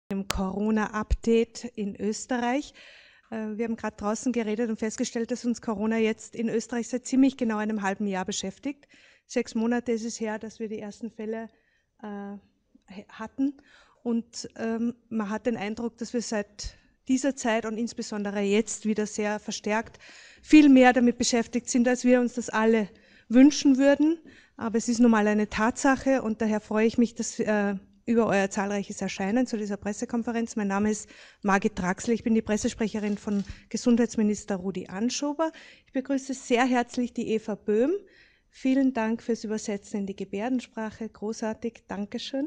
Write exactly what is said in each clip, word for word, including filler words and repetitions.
Im Corona-Update in Österreich. Wir haben gerade draußen geredet und festgestellt, dass uns Corona jetzt in Österreich seit ziemlich genau einem halben Jahr beschäftigt. Sechs Monate ist es her, dass wir die ersten Fälle äh, hatten. Und ähm, man hat den Eindruck, dass wir seit dieser Zeit und insbesondere jetzt wieder sehr verstärkt viel mehr damit beschäftigt sind, als wir uns das alle wünschen würden. Aber es ist nun mal eine Tatsache und daher freue ich mich, dass äh, über euer zahlreiches Erscheinen zu dieser Pressekonferenz. Mein Name ist Margit Draxler, ich bin die Pressesprecherin von Gesundheitsminister Rudi Anschober. Ich begrüße sehr herzlich die Eva Böhm. Vielen Dank fürs Übersetzen in die Gebärdensprache, großartig, Dankeschön.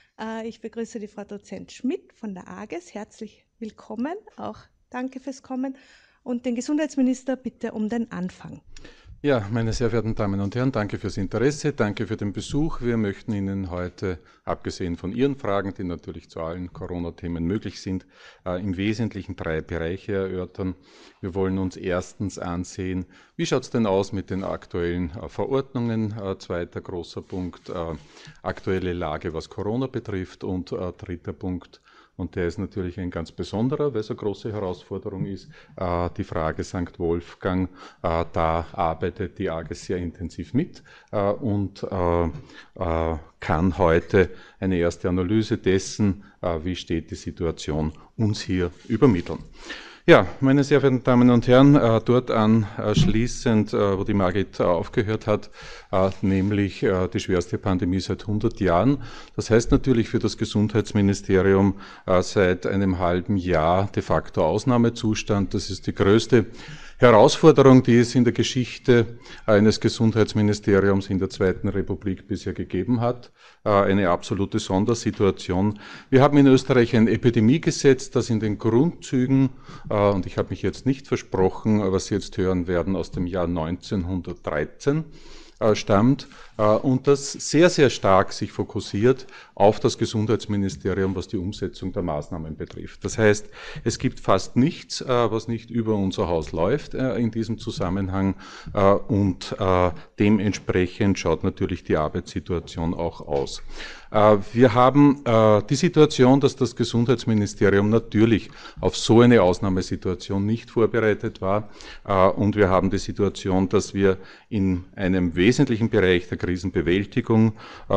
Ich begrüße die Frau Dozent Schmidt von der A G E S, herzlich willkommen, auch danke fürs Kommen. Und den Gesundheitsminister bitte um den Anfang. Ja, meine sehr verehrten Damen und Herren, danke fürs Interesse, danke für den Besuch. Wir möchten Ihnen heute, abgesehen von Ihren Fragen, die natürlich zu allen Corona-Themen möglich sind, äh, im Wesentlichen drei Bereiche erörtern. Wir wollen uns erstens ansehen, wie schaut es denn aus mit den aktuellen äh, Verordnungen? Äh, zweiter großer Punkt, äh, aktuelle Lage, was Corona betrifft. Und äh, dritter Punkt, und der ist natürlich ein ganz besonderer, weil es eine große Herausforderung ist, äh, die Frage Sankt Wolfgang. Äh, da arbeitet die A G E S sehr intensiv mit äh, und äh, äh, kann heute eine erste Analyse dessen, äh, wie steht die Situation, uns hier übermitteln. Ja, meine sehr verehrten Damen und Herren, äh, dort anschließend, äh, wo die Margit äh, aufgehört hat, äh, nämlich äh, die schwerste Pandemie seit hundert Jahren. Das heißt natürlich für das Gesundheitsministerium äh, seit einem halben Jahr de facto Ausnahmezustand. Das ist die größte Herausforderung, die es in der Geschichte eines Gesundheitsministeriums in der Zweiten Republik bisher gegeben hat. Eine absolute Sondersituation. Wir haben in Österreich ein Epidemiegesetz, das in den Grundzügen, und ich habe mich jetzt nicht versprochen, was Sie jetzt hören werden, aus dem Jahr neunzehnhundertdreizehn stammt und das sehr, sehr stark sich fokussiert auf das Gesundheitsministerium, was die Umsetzung der Maßnahmen betrifft. Das heißt, es gibt fast nichts, was nicht über unser Haus läuft in diesem Zusammenhang und dementsprechend schaut natürlich die Arbeitssituation auch aus. Wir haben die Situation, dass das Gesundheitsministerium natürlich auf so eine Ausnahmesituation nicht vorbereitet war und wir haben die Situation, dass wir in einem wesentlichen Bereich der Krisenbewältigung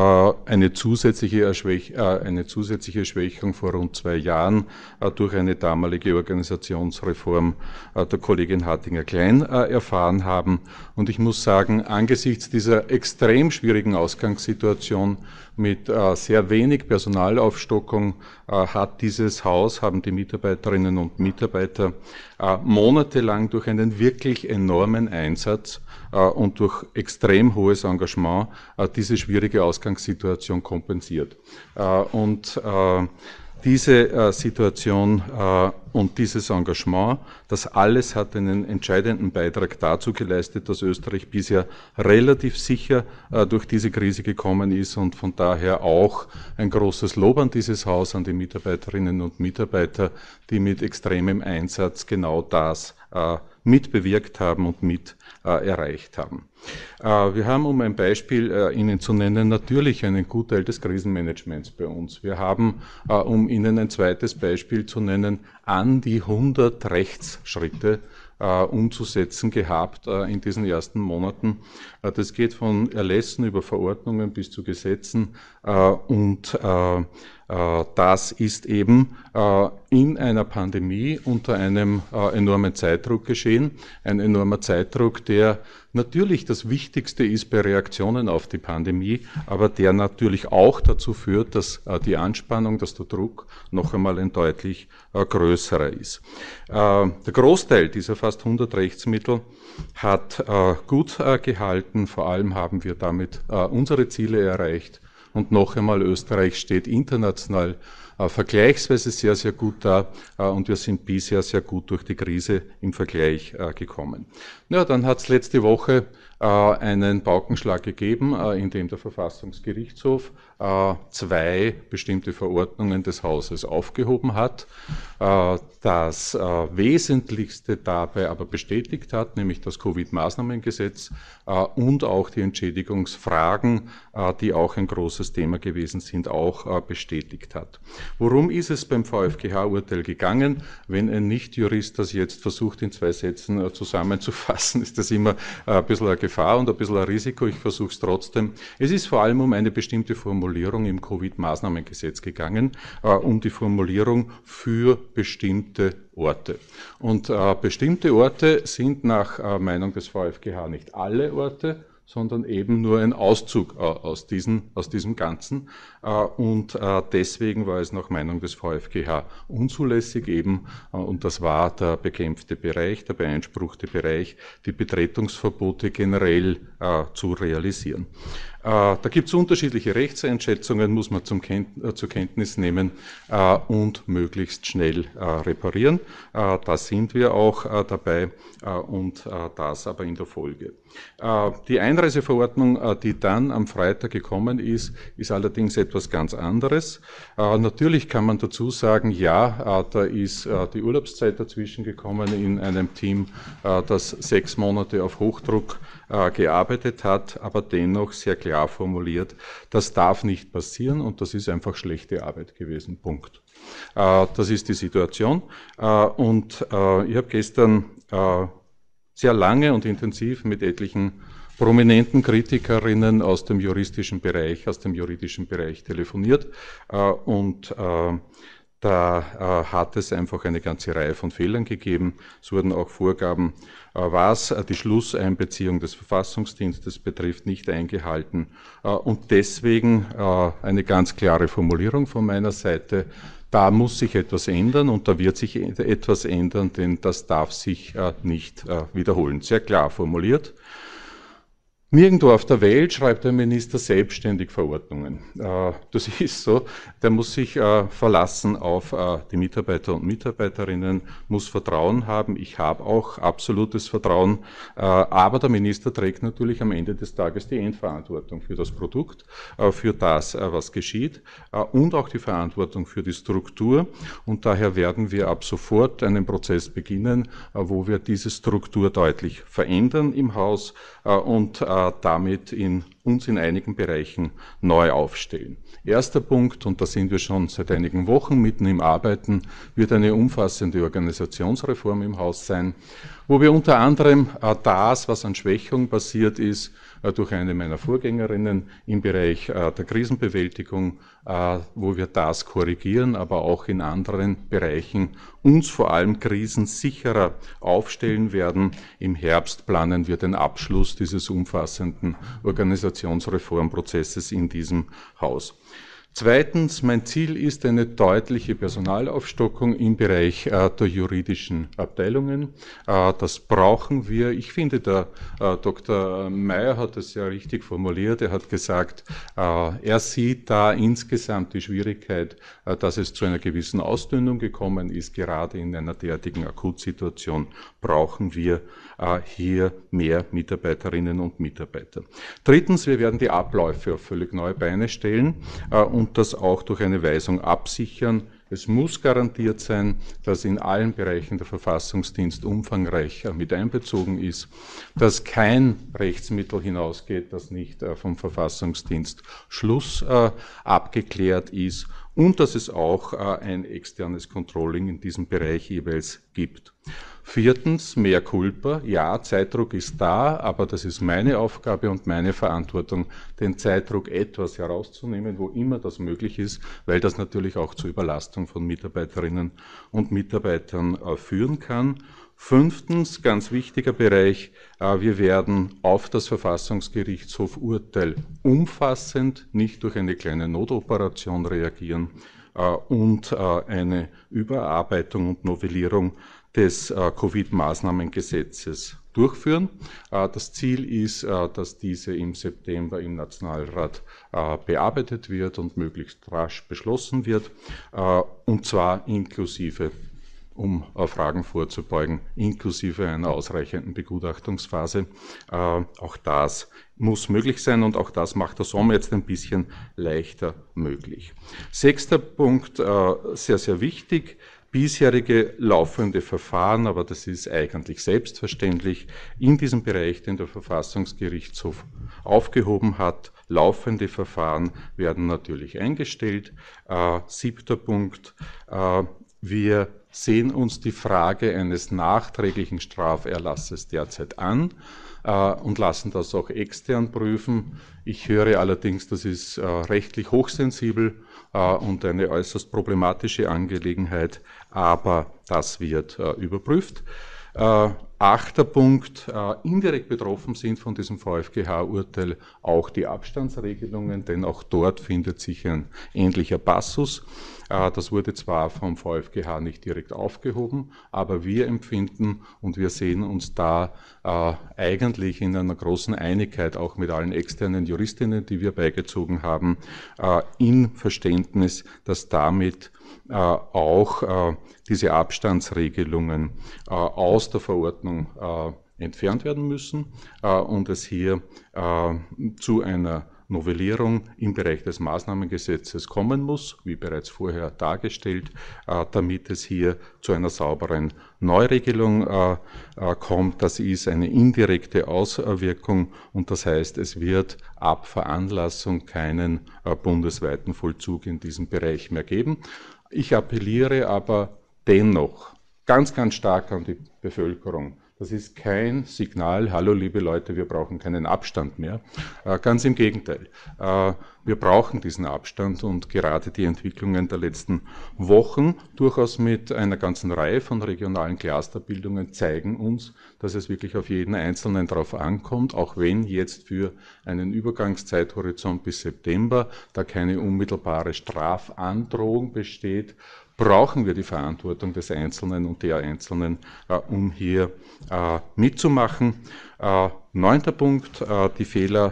eine zusätzliche, Erschwäch eine zusätzliche Schwächung vor rund zwei Jahren durch eine damalige Organisationsreform der Kollegin Hartinger-Klein erfahren haben. Und ich muss sagen, angesichts dieser extrem schwierigen Ausgangssituation mit äh, sehr wenig Personalaufstockung äh, hat dieses Haus, haben die Mitarbeiterinnen und Mitarbeiter äh, monatelang durch einen wirklich enormen Einsatz äh, und durch extrem hohes Engagement äh, diese schwierige Ausgangssituation kompensiert. Äh, und äh, Diese äh, Situation äh, und dieses Engagement, das alles hat einen entscheidenden Beitrag dazu geleistet, dass Österreich bisher relativ sicher äh, durch diese Krise gekommen ist und von daher auch ein großes Lob an dieses Haus, an die Mitarbeiterinnen und Mitarbeiter, die mit extremem Einsatz genau das äh, mitbewirkt haben und mit äh, erreicht haben. Äh, wir haben, um ein Beispiel äh, Ihnen zu nennen, natürlich einen Gutteil des Krisenmanagements bei uns. Wir haben, äh, um Ihnen ein zweites Beispiel zu nennen, an die hundert Rechtsschritte äh, umzusetzen gehabt äh, in diesen ersten Monaten. Äh, das geht von Erlässen über Verordnungen bis zu Gesetzen äh, und äh, das ist eben äh, in einer Pandemie unter einem äh, enormen Zeitdruck geschehen. Ein enormer Zeitdruck, der natürlich das Wichtigste ist bei Reaktionen auf die Pandemie, aber der natürlich auch dazu führt, dass äh, die Anspannung, dass der Druck noch einmal ein deutlich äh, größerer ist. Äh, der Großteil dieser fast hundert Rechtsmittel hat äh, gut äh, gehalten. Vor allem haben wir damit äh, unsere Ziele erreicht. Und noch einmal, Österreich steht international äh, vergleichsweise sehr, sehr gut da äh, und wir sind bisher sehr gut durch die Krise im Vergleich äh, gekommen. Ja, dann hat es letzte Woche einen Paukenschlag gegeben, in dem der Verfassungsgerichtshof zwei bestimmte Verordnungen des Hauses aufgehoben hat. Das Wesentlichste dabei aber bestätigt hat, nämlich das Covid-Maßnahmengesetz und auch die Entschädigungsfragen, die auch ein großes Thema gewesen sind, auch bestätigt hat. Worum ist es beim VfGH-Urteil gegangen? Wenn ein Nichtjurist das jetzt versucht, in zwei Sätzen zusammenzufassen, ist das immer ein bisschen eine Gefahr und ein bisschen ein Risiko. Ich versuche es trotzdem. Es ist vor allem um eine bestimmte Formulierung im Covid-Maßnahmengesetz gegangen, um die Formulierung für bestimmte Orte. Und äh, bestimmte Orte sind nach äh, Meinung des VfGH nicht alle Orte, sondern eben nur ein Auszug äh, aus, diesen, aus diesem Ganzen. Äh, und äh, deswegen war es nach Meinung des VfGH unzulässig eben, äh, und das war der bekämpfte Bereich, der beeinspruchte Bereich, die Betretungsverbote generell äh, zu realisieren. Da gibt es unterschiedliche Rechtseinschätzungen, muss man zum Kennt, äh, zur Kenntnis nehmen äh, und möglichst schnell äh, reparieren. Äh, da sind wir auch äh, dabei äh, und äh, das aber in der Folge. Äh, die Einreiseverordnung, äh, die dann am Freitag gekommen ist, ist allerdings etwas ganz anderes. Äh, natürlich kann man dazu sagen, ja, äh, da ist äh, die Urlaubszeit dazwischen gekommen in einem Team, äh, das sechs Monate auf Hochdruck äh, gearbeitet hat, aber dennoch sehr klar formuliert, das darf nicht passieren und das ist einfach schlechte Arbeit gewesen. Punkt. Äh, das ist die Situation. Äh, und äh, ich habe gestern äh, sehr lange und intensiv mit etlichen prominenten Kritikerinnen aus dem juristischen Bereich, aus dem juridischen Bereich telefoniert äh, und äh, Da äh, hat es einfach eine ganze Reihe von Fehlern gegeben. Es wurden auch Vorgaben, äh, was äh, die Schlusseinbeziehung des Verfassungsdienstes betrifft, nicht eingehalten. Äh, und deswegen äh, eine ganz klare Formulierung von meiner Seite. Da muss sich etwas ändern und da wird sich etwas ändern, denn das darf sich äh, nicht äh, wiederholen. Sehr klar formuliert. Nirgendwo auf der Welt schreibt der Minister selbstständig Verordnungen. Das ist so, der muss sich verlassen auf die Mitarbeiter und Mitarbeiterinnen, muss Vertrauen haben. Ich habe auch absolutes Vertrauen, aber der Minister trägt natürlich am Ende des Tages die Endverantwortung für das Produkt, für das, was geschieht und auch die Verantwortung für die Struktur. Und daher werden wir ab sofort einen Prozess beginnen, wo wir diese Struktur deutlich verändern im Haus und damit in uns in einigen Bereichen neu aufstellen. Erster Punkt, und da sind wir schon seit einigen Wochen mitten im Arbeiten, wird eine umfassende Organisationsreform im Haus sein, wo wir unter anderem das, was an Schwächung passiert ist, durch eine meiner Vorgängerinnen im Bereich der Krisenbewältigung, wo wir das korrigieren, aber auch in anderen Bereichen uns vor allem krisensicherer aufstellen werden. Im Herbst planen wir den Abschluss dieses umfassenden Organisationsreformprozesses in diesem Haus. Zweitens, mein Ziel ist eine deutliche Personalaufstockung im Bereich äh, der juridischen Abteilungen. Äh, das brauchen wir. Ich finde, der äh, Doktor Mayer hat es ja richtig formuliert. Er hat gesagt, äh, er sieht da insgesamt die Schwierigkeit, äh, dass es zu einer gewissen Ausdünnung gekommen ist. Gerade in einer derartigen Akutsituation brauchen wir äh, hier mehr Mitarbeiterinnen und Mitarbeiter. Drittens, wir werden die Abläufe auf völlig neue Beine stellen äh, und und das auch durch eine Weisung absichern. Es muss garantiert sein, dass in allen Bereichen der Verfassungsdienst umfangreich mit einbezogen ist, dass kein Rechtsmittel hinausgeht, das nicht vom Verfassungsdienst Schluss abgeklärt ist und dass es auch ein externes Controlling in diesem Bereich jeweils gibt. Viertens, mehr Culpa. Ja, Zeitdruck ist da, aber das ist meine Aufgabe und meine Verantwortung, den Zeitdruck etwas herauszunehmen, wo immer das möglich ist, weil das natürlich auch zur Überlastung von Mitarbeiterinnen und Mitarbeitern äh, führen kann. Fünftens, ganz wichtiger Bereich, äh, wir werden auf das Verfassungsgerichtshof-Urteil umfassend, nicht durch eine kleine Notoperation reagieren äh, und äh, eine Überarbeitung und Novellierung des äh, Covid-Maßnahmengesetzes durchführen. Äh, das Ziel ist, äh, dass diese im September im Nationalrat äh, bearbeitet wird und möglichst rasch beschlossen wird, äh, und zwar inklusive um Fragen vorzubeugen, inklusive einer ausreichenden Begutachtungsphase. Auch das muss möglich sein und auch das macht der Sommer jetzt ein bisschen leichter möglich. Sechster Punkt, sehr, sehr wichtig. Bisherige laufende Verfahren, aber das ist eigentlich selbstverständlich, in diesem Bereich, den der Verfassungsgerichtshof aufgehoben hat, laufende Verfahren werden natürlich eingestellt. Äh, siebter Punkt, äh, wir sehen uns die Frage eines nachträglichen Straferlasses derzeit an äh, und lassen das auch extern prüfen. Ich höre allerdings, das ist äh, rechtlich hochsensibel äh, und eine äußerst problematische Angelegenheit, aber das wird äh, überprüft. Äh, achter Punkt, äh, indirekt betroffen sind von diesem VfGH-Urteil auch die Abstandsregelungen, denn auch dort findet sich ein ähnlicher Passus. Äh, das wurde zwar vom VfGH nicht direkt aufgehoben, aber wir empfinden und wir sehen uns da äh, eigentlich in einer großen Einigkeit, auch mit allen externen Juristinnen, die wir beigezogen haben, äh, in Verständnis, dass damit äh, auch äh, diese Abstandsregelungen äh, aus der Verordnung äh, entfernt werden müssen äh, und es hier äh, zu einer Novellierung im Bereich des Maßnahmengesetzes kommen muss, wie bereits vorher dargestellt, äh, damit es hier zu einer sauberen Neuregelung äh, äh, kommt. Das ist eine indirekte Auswirkung und das heißt, es wird ab Veranlassung keinen äh, bundesweiten Vollzug in diesem Bereich mehr geben. Ich appelliere aber dennoch ganz, ganz stark an die Bevölkerung. Das ist kein Signal, hallo liebe Leute, wir brauchen keinen Abstand mehr. Äh, ganz im Gegenteil. Äh, wir brauchen diesen Abstand und gerade die Entwicklungen der letzten Wochen, durchaus mit einer ganzen Reihe von regionalen Clusterbildungen, zeigen uns, dass es wirklich auf jeden Einzelnen darauf ankommt, auch wenn jetzt für einen Übergangszeithorizont bis September da keine unmittelbare Strafandrohung besteht, brauchen wir die Verantwortung des Einzelnen und der Einzelnen, äh, um hier äh, mitzumachen. Äh, neunter Punkt, äh, die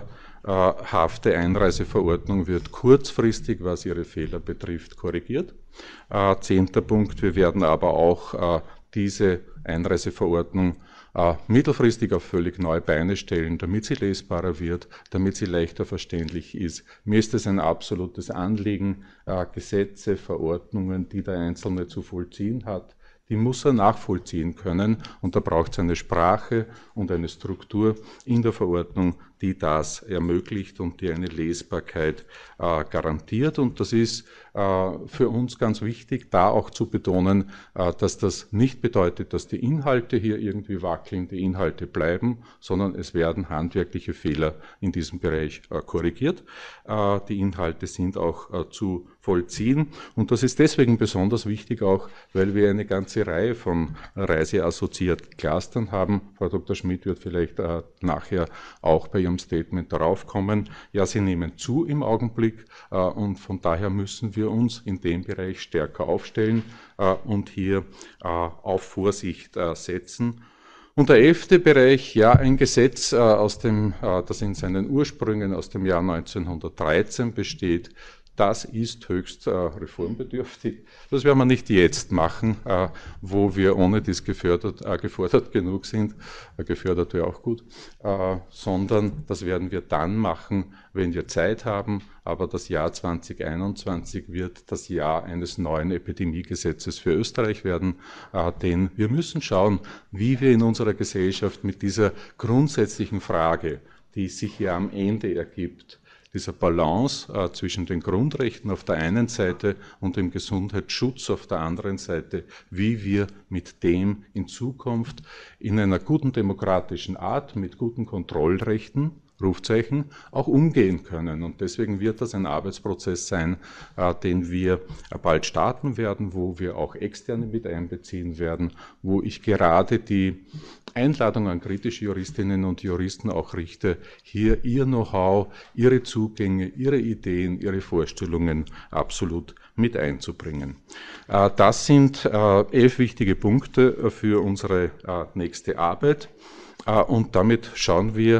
fehlerhafte Einreiseverordnung wird kurzfristig, was ihre Fehler betrifft, korrigiert. Äh, zehnter Punkt, wir werden aber auch äh, diese Einreiseverordnung äh, mittelfristig auf völlig neue Beine stellen, damit sie lesbarer wird, damit sie leichter verständlich ist. Mir ist es ein absolutes Anliegen, äh, Gesetze, Verordnungen, die der Einzelne zu vollziehen hat, die muss er nachvollziehen können und da braucht es eine Sprache und eine Struktur in der Verordnung, die das ermöglicht und die eine Lesbarkeit äh, garantiert. Und das ist äh, für uns ganz wichtig, da auch zu betonen, äh, dass das nicht bedeutet, dass die Inhalte hier irgendwie wackeln, die Inhalte bleiben, sondern es werden handwerkliche Fehler in diesem Bereich äh, korrigiert. Äh, die Inhalte sind auch äh, zu vollziehen. Und das ist deswegen besonders wichtig auch, weil wir eine ganze Reihe von reiseassoziierten Clustern haben. Frau Doktor Schmidt wird vielleicht äh, nachher auch bei ihrem Statement darauf kommen. Ja, sie nehmen zu im Augenblick äh, und von daher müssen wir uns in dem Bereich stärker aufstellen äh, und hier äh, auf Vorsicht äh, setzen. Und der elfte Bereich, ja, ein Gesetz, äh, aus dem, äh, das in seinen Ursprüngen aus dem Jahr neunzehnhundertdreizehn besteht, das ist höchst äh, reformbedürftig. Das werden wir nicht jetzt machen, äh, wo wir ohne dies gefördert, äh, gefordert genug sind, äh, gefördert wäre auch gut, äh, sondern das werden wir dann machen, wenn wir Zeit haben. Aber das Jahr zweitausendeinundzwanzig wird das Jahr eines neuen Epidemiegesetzes für Österreich werden, äh, denn wir müssen schauen, wie wir in unserer Gesellschaft mit dieser grundsätzlichen Frage, die sich hier am Ende ergibt, dieser Balance äh, zwischen den Grundrechten auf der einen Seite und dem Gesundheitsschutz auf der anderen Seite, wie wir mit dem in Zukunft in einer guten demokratischen Art, mit guten Kontrollrechten, Rufzeichen, auch umgehen können. Und deswegen wird das ein Arbeitsprozess sein, äh, den wir bald starten werden, wo wir auch Externe mit einbeziehen werden, wo ich gerade die Einladung an kritische Juristinnen und Juristen auch richte, hier ihr Know-how, ihre Zugänge, ihre Ideen, ihre Vorstellungen absolut mit einzubringen. Äh, das sind äh, elf wichtige Punkte für unsere äh, nächste Arbeit. Äh, und damit schauen wir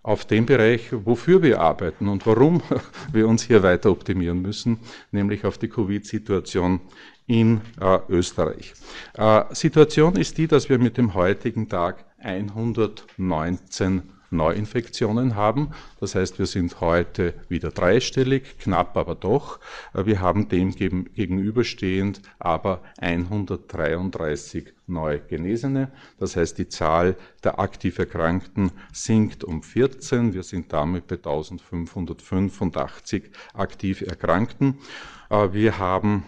auf den Bereich, wofür wir arbeiten und warum wir uns hier weiter optimieren müssen, nämlich auf die Covid-Situation in äh, Österreich. Äh, Situation ist die, dass wir mit dem heutigen Tag hundertneunzehn Neuinfektionen haben. Das heißt, wir sind heute wieder dreistellig, knapp aber doch. Wir haben dem gegenüberstehend aber hundertdreiunddreißig neu Genesene. Das heißt, die Zahl der aktiv Erkrankten sinkt um vierzehn. Wir sind damit bei eintausendfünfhundertfünfundachtzig aktiv Erkrankten. Wir haben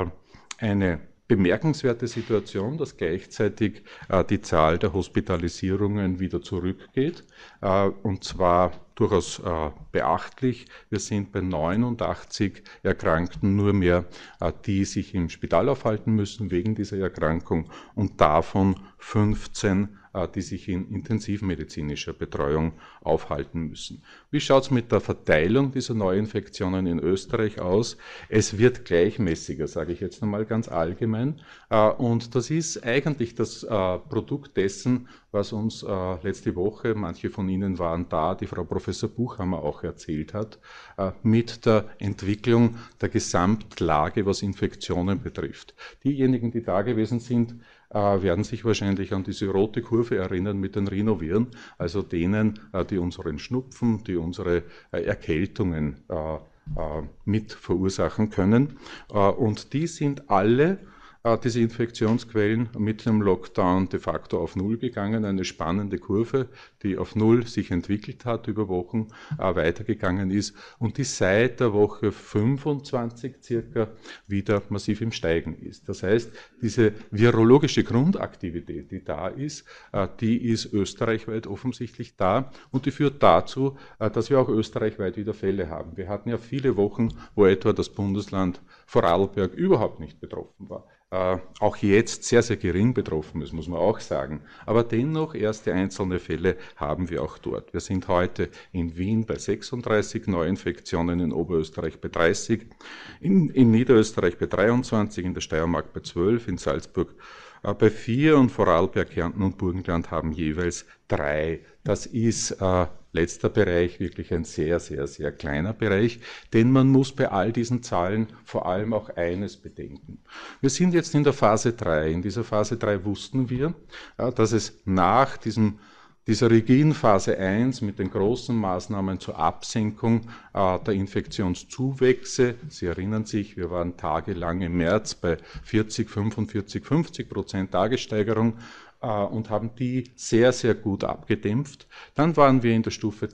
eine bemerkenswerte Situation, dass gleichzeitig äh, die Zahl der Hospitalisierungen wieder zurückgeht, äh, und zwar durchaus äh, beachtlich. Wir sind bei neunundachtzig Erkrankten nur mehr, äh, die sich im Spital aufhalten müssen wegen dieser Erkrankung, und davon fünfzehn, äh, die sich in intensivmedizinischer Betreuung aufhalten müssen. Wie schaut es mit der Verteilung dieser Neuinfektionen in Österreich aus? Es wird gleichmäßiger, sage ich jetzt einmal ganz allgemein. Äh, und das ist eigentlich das äh, Produkt dessen, was uns äh, letzte Woche, manche von Ihnen waren da, die Frau Professor Buchhammer auch erzählt hat, äh, mit der Entwicklung der Gesamtlage, was Infektionen betrifft. Diejenigen, die da gewesen sind, äh, werden sich wahrscheinlich an diese rote Kurve erinnern mit den Rhinoviren, also denen, äh, die unseren Schnupfen, die unsere äh, Erkältungen äh, äh, mit verursachen können. Äh, und die sind alle, diese Infektionsquellen, mit dem Lockdown de facto auf Null gegangen. Eine spannende Kurve, die auf Null sich entwickelt hat, über Wochen äh, weitergegangen ist und die seit der Woche fünfundzwanzig circa wieder massiv im Steigen ist. Das heißt, diese virologische Grundaktivität, die da ist, äh, die ist österreichweit offensichtlich da, und die führt dazu, äh, dass wir auch österreichweit wieder Fälle haben. Wir hatten ja viele Wochen, wo etwa das Bundesland Vorarlberg überhaupt nicht betroffen war. Äh, auch jetzt sehr, sehr gering betroffen ist, muss man auch sagen. Aber dennoch, erste einzelne Fälle haben wir auch dort. Wir sind heute in Wien bei sechsunddreißig Neuinfektionen, in Oberösterreich bei dreißig, in, in Niederösterreich bei dreiundzwanzig, in der Steiermark bei zwölf, in Salzburg äh, bei vier, und Vorarlberg, Kärnten und Burgenland haben jeweils drei. Das ist äh, letzter Bereich wirklich ein sehr, sehr, sehr kleiner Bereich, denn man muss bei all diesen Zahlen vor allem auch eines bedenken. Wir sind jetzt in der Phase drei. In dieser Phase drei wussten wir, äh, dass es nach diesem dieser rigiden Phase eins mit den großen Maßnahmen zur Absenkung äh, der Infektionszuwächse, Sie erinnern sich, wir waren tagelang im März bei vierzig, fünfundvierzig, fünfzig Prozent Tagessteigerung, und haben die sehr, sehr gut abgedämpft. Dann waren wir in der Stufe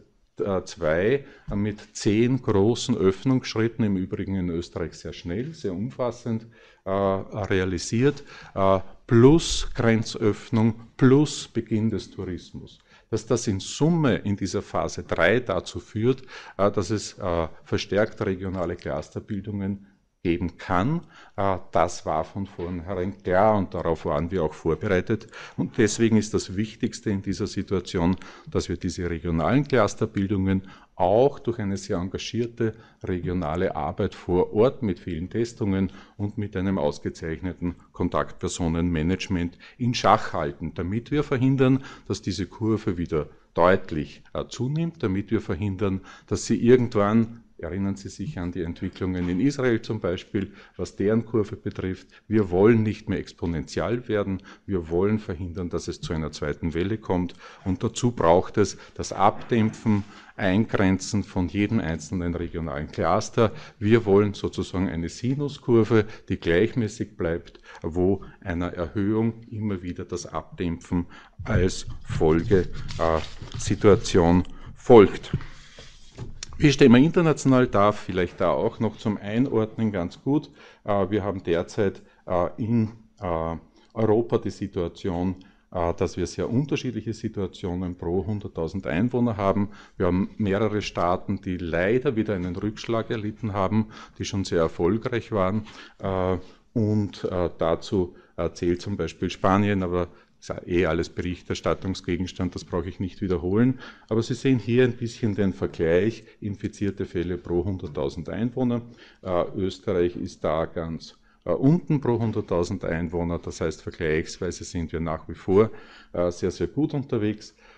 zwei mit zehn großen Öffnungsschritten, im Übrigen in Österreich sehr schnell, sehr umfassend äh, realisiert, äh, plus Grenzöffnung, plus Beginn des Tourismus. Dass das in Summe in dieser Phase drei dazu führt, äh, dass es äh, verstärkt regionale Clusterbildungen geben kann, das war von vornherein klar, und darauf waren wir auch vorbereitet. Und deswegen ist das Wichtigste in dieser Situation, dass wir diese regionalen Clusterbildungen auch durch eine sehr engagierte regionale Arbeit vor Ort mit vielen Testungen und mit einem ausgezeichneten Kontaktpersonenmanagement in Schach halten, damit wir verhindern, dass diese Kurve wieder deutlich äh, zunimmt, damit wir verhindern, dass sie irgendwann, erinnern Sie sich an die Entwicklungen in Israel zum Beispiel, was deren Kurve betrifft. Wir wollen nicht mehr exponentiell werden. Wir wollen verhindern, dass es zu einer zweiten Welle kommt. Und dazu braucht es das Abdämpfen, Eingrenzen von jedem einzelnen regionalen Cluster. Wir wollen sozusagen eine Sinuskurve, die gleichmäßig bleibt, wo einer Erhöhung immer wieder das Abdämpfen als Folgesituation äh, folgt. Wie stehen wir international da? Vielleicht da auch noch zum Einordnen ganz gut. Wir haben derzeit in Europa die Situation, dass wir sehr unterschiedliche Situationen pro hunderttausend Einwohner haben. Wir haben mehrere Staaten, die leider wieder einen Rückschlag erlitten haben, die schon sehr erfolgreich waren. Und dazu zählt zum Beispiel Spanien, aber das ist eh alles Berichterstattungsgegenstand, das brauche ich nicht wiederholen. Aber Sie sehen hier ein bisschen den Vergleich, infizierte Fälle pro hunderttausend Einwohner. Äh, Österreich ist da ganz äh, unten pro hunderttausend Einwohner, das heißt vergleichsweise sind wir nach wie vor äh, sehr, sehr gut unterwegs.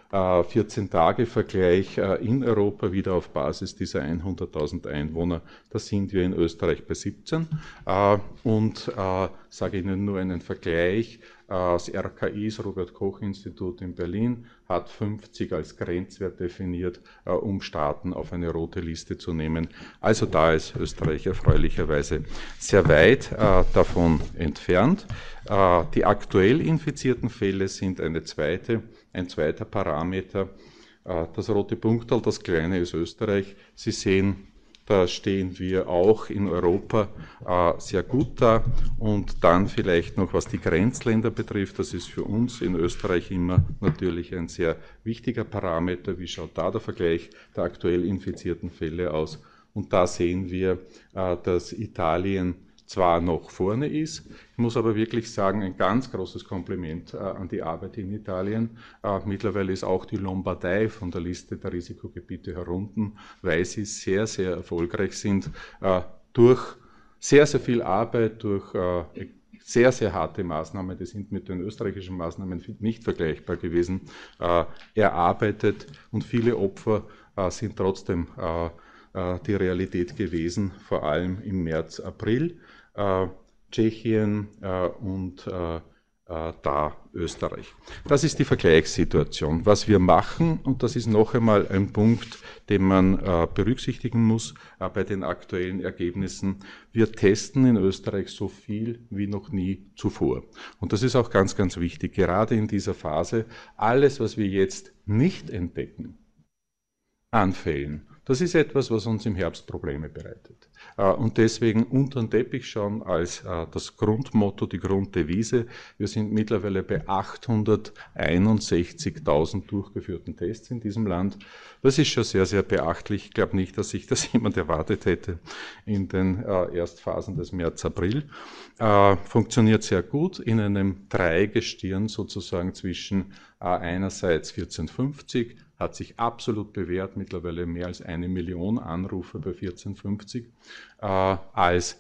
vierzehn-Tage-Vergleich in Europa wieder auf Basis dieser hunderttausend Einwohner. Da sind wir in Österreich bei siebzehn. Und sage Ihnen nur einen Vergleich. Das R K I, das Robert-Koch-Institut in Berlin, hat fünfzig als Grenzwert definiert, um Staaten auf eine rote Liste zu nehmen. Also da ist Österreich erfreulicherweise sehr weit davon entfernt. Die aktuell infizierten Fälle sind eine zweite, ein zweiter Parameter. Das rote Punktal, das kleine ist Österreich. Sie sehen, da stehen wir auch in Europa äh, sehr gut da. Und dann vielleicht noch, was die Grenzländer betrifft, das ist für uns in Österreich immer natürlich ein sehr wichtiger Parameter. Wie schaut da der Vergleich der aktuell infizierten Fälle aus? Und da sehen wir, äh, dass Italien zwar noch vorne ist, ich muss aber wirklich sagen, ein ganz großes Kompliment äh, an die Arbeit in Italien. Äh, mittlerweile ist auch die Lombardei von der Liste der Risikogebiete herunten, weil sie sehr, sehr erfolgreich sind, äh, durch sehr, sehr viel Arbeit, durch äh, sehr, sehr harte Maßnahmen, die sind mit den österreichischen Maßnahmen nicht vergleichbar gewesen, äh, erarbeitet, und viele Opfer äh, sind trotzdem äh, die Realität gewesen, vor allem im März, April. Äh, Tschechien äh, und äh, äh, da Österreich. Das ist die Vergleichssituation. Was wir machen, und das ist noch einmal ein Punkt, den man äh, berücksichtigen muss äh, bei den aktuellen Ergebnissen, wir testen in Österreich so viel wie noch nie zuvor. Und das ist auch ganz, ganz wichtig, gerade in dieser Phase. Alles, was wir jetzt nicht entdecken, Anfällen, das ist etwas, was uns im Herbst Probleme bereitet. Und deswegen unter den Teppich schauen als das Grundmotto, die Grunddevise. Wir sind mittlerweile bei achthunderteinundsechzigtausend durchgeführten Tests in diesem Land. Das ist schon sehr, sehr beachtlich. Ich glaube nicht, dass sich das jemand erwartet hätte in den Erstphasen des März, April. Funktioniert sehr gut in einem Dreigestirn sozusagen zwischen einerseits vierzehnhundertfünfzig, hat sich absolut bewährt, mittlerweile mehr als eine Million Anrufe bei vierzehnhundertfünfzig, äh, als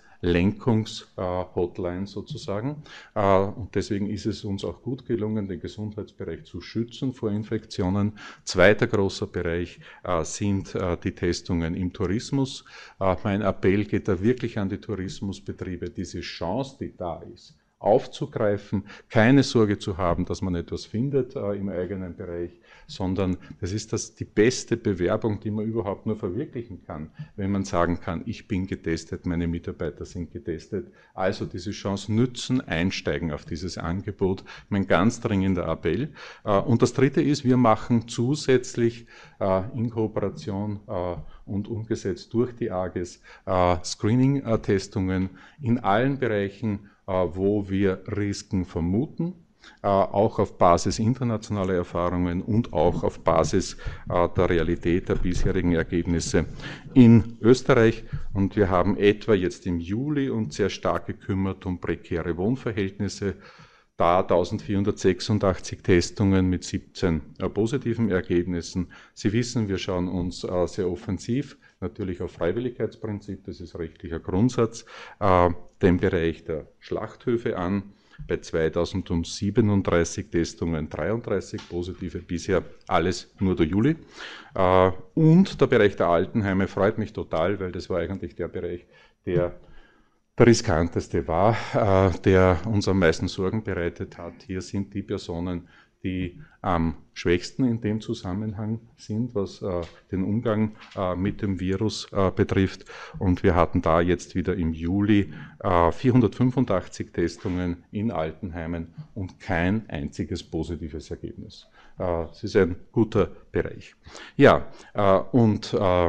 Lenkungs-Hotline äh, sozusagen. Äh, und deswegen ist es uns auch gut gelungen, den Gesundheitsbereich zu schützen vor Infektionen. Zweiter großer Bereich äh, sind äh, die Testungen im Tourismus. Äh, mein Appell geht da wirklich an die Tourismusbetriebe, diese Chance, die da ist, aufzugreifen, keine Sorge zu haben, dass man etwas findet äh, im eigenen Bereich, sondern das ist das die beste Bewerbung, die man überhaupt nur verwirklichen kann, wenn man sagen kann, ich bin getestet, meine Mitarbeiter sind getestet. Also diese Chance nützen, einsteigen auf dieses Angebot, mein ganz dringender Appell. Äh, und das Dritte ist, wir machen zusätzlich äh, in Kooperation äh, und umgesetzt durch die A G E S äh, Screening-Testungen in allen Bereichen, wo wir Risiken vermuten, auch auf Basis internationaler Erfahrungen und auch auf Basis der Realität der bisherigen Ergebnisse in Österreich. Und wir haben etwa jetzt im Juli uns sehr stark gekümmert um prekäre Wohnverhältnisse, da eintausendvierhundertsechsundachtzig Testungen mit siebzehn positiven Ergebnissen. Sie wissen, wir schauen uns sehr offensiv natürlich auf Freiwilligkeitsprinzip, das ist rechtlicher Grundsatz, äh, den Bereich der Schlachthöfe an, bei zweitausendsiebenunddreißig Testungen dreiunddreißig positive, bisher alles nur der Juli. Äh, und der Bereich der Altenheime freut mich total, weil das war eigentlich der Bereich, der der riskanteste war, äh, der uns am meisten Sorgen bereitet hat. Hier sind die Personen, die am schwächsten in dem Zusammenhang sind, was äh, den Umgang äh, mit dem Virus äh, betrifft. Und wir hatten da jetzt wieder im Juli äh, vierhundertfünfundachtzig Testungen in Altenheimen und kein einziges positives Ergebnis. Äh, es ist ein guter Bereich. Ja, äh, und äh,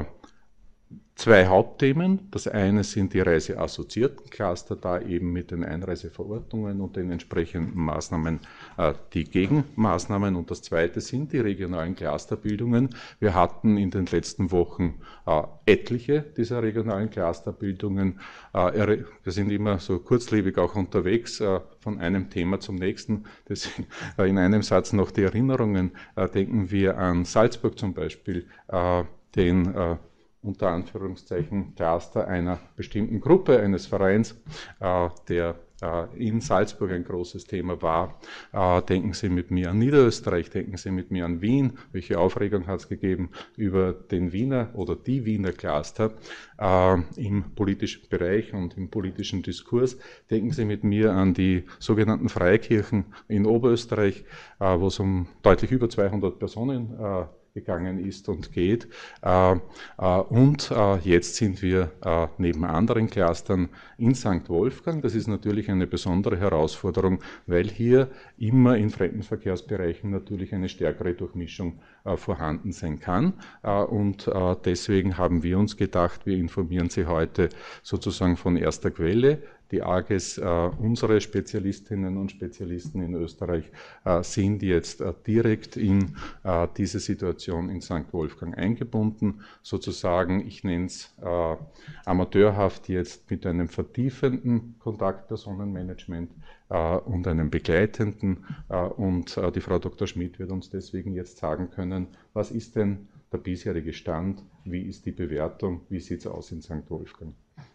zwei Hauptthemen. Das eine sind die reiseassoziierten Cluster, da eben mit den Einreiseverordnungen und den entsprechenden Maßnahmen äh, die Gegenmaßnahmen. Und das zweite sind die regionalen Clusterbildungen. Wir hatten in den letzten Wochen äh, etliche dieser regionalen Clusterbildungen. Äh, wir sind immer so kurzlebig auch unterwegs, äh, von einem Thema zum nächsten. Deswegen äh, in einem Satz noch die Erinnerungen. Äh, denken wir an Salzburg zum Beispiel, äh, den äh, unter Anführungszeichen Cluster einer bestimmten Gruppe, eines Vereins, äh, der in Salzburg ein großes Thema war. Denken Sie mit mir an Niederösterreich, denken Sie mit mir an Wien. Welche Aufregung hat es gegeben über den Wiener oder die Wiener Cluster im politischen Bereich und im politischen Diskurs. Denken Sie mit mir an die sogenannten Freikirchen in Oberösterreich, wo es um deutlich über zweihundert Personen gegangen ist und geht. Und jetzt sind wir neben anderen Clustern in Sankt Wolfgang. Das ist natürlich eine besondere Herausforderung, weil hier immer in Fremdenverkehrsbereichen natürlich eine stärkere Durchmischung vorhanden sein kann. Und deswegen haben wir uns gedacht, wir informieren Sie heute sozusagen von erster Quelle. Die A G E S, äh, unsere Spezialistinnen und Spezialisten in Österreich, äh, sind jetzt äh, direkt in äh, diese Situation in Sankt Wolfgang eingebunden. Sozusagen, ich nenne es äh, amateurhaft jetzt mit einem vertiefenden Kontaktpersonenmanagement äh, und einem begleitenden. Äh, und äh, die Frau Doktor Schmidt wird uns deswegen jetzt sagen können, was ist denn der bisherige Stand, wie ist die Bewertung, wie sieht es aus in Sankt Wolfgang?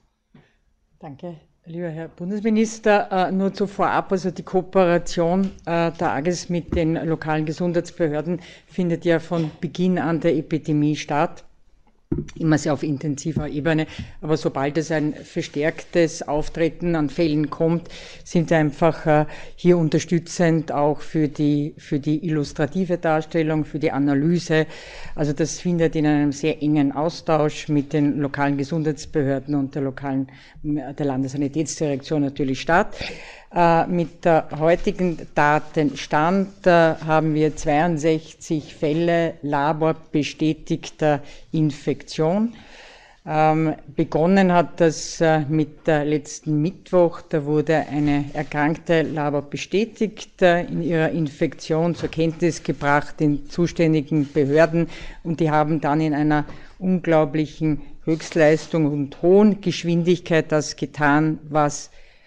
Danke. Lieber Herr Bundesminister, nur zu vorab, also die Kooperation der A G E S mit den lokalen Gesundheitsbehörden findet ja von Beginn an der Epidemie statt, immer sehr auf intensiver Ebene, aber sobald es ein verstärktes Auftreten an Fällen kommt, sind wir einfach hier unterstützend auch für die, für die illustrative Darstellung, für die Analyse. Also das findet in einem sehr engen Austausch mit den lokalen Gesundheitsbehörden und der lokalen, der Landessanitätsdirektion natürlich statt. Äh, mit der heutigen Datenstand äh, haben wir zweiundsechzig Fälle laborbestätigter Infektion. Ähm, begonnen hat das äh, mit äh, letzten Mittwoch. Da wurde eine erkrankte Labor bestätigt, äh, in ihrer Infektion zur Kenntnis gebracht den zuständigen Behörden, und die haben dann in einer unglaublichen Höchstleistung und hohen Geschwindigkeit das getan, was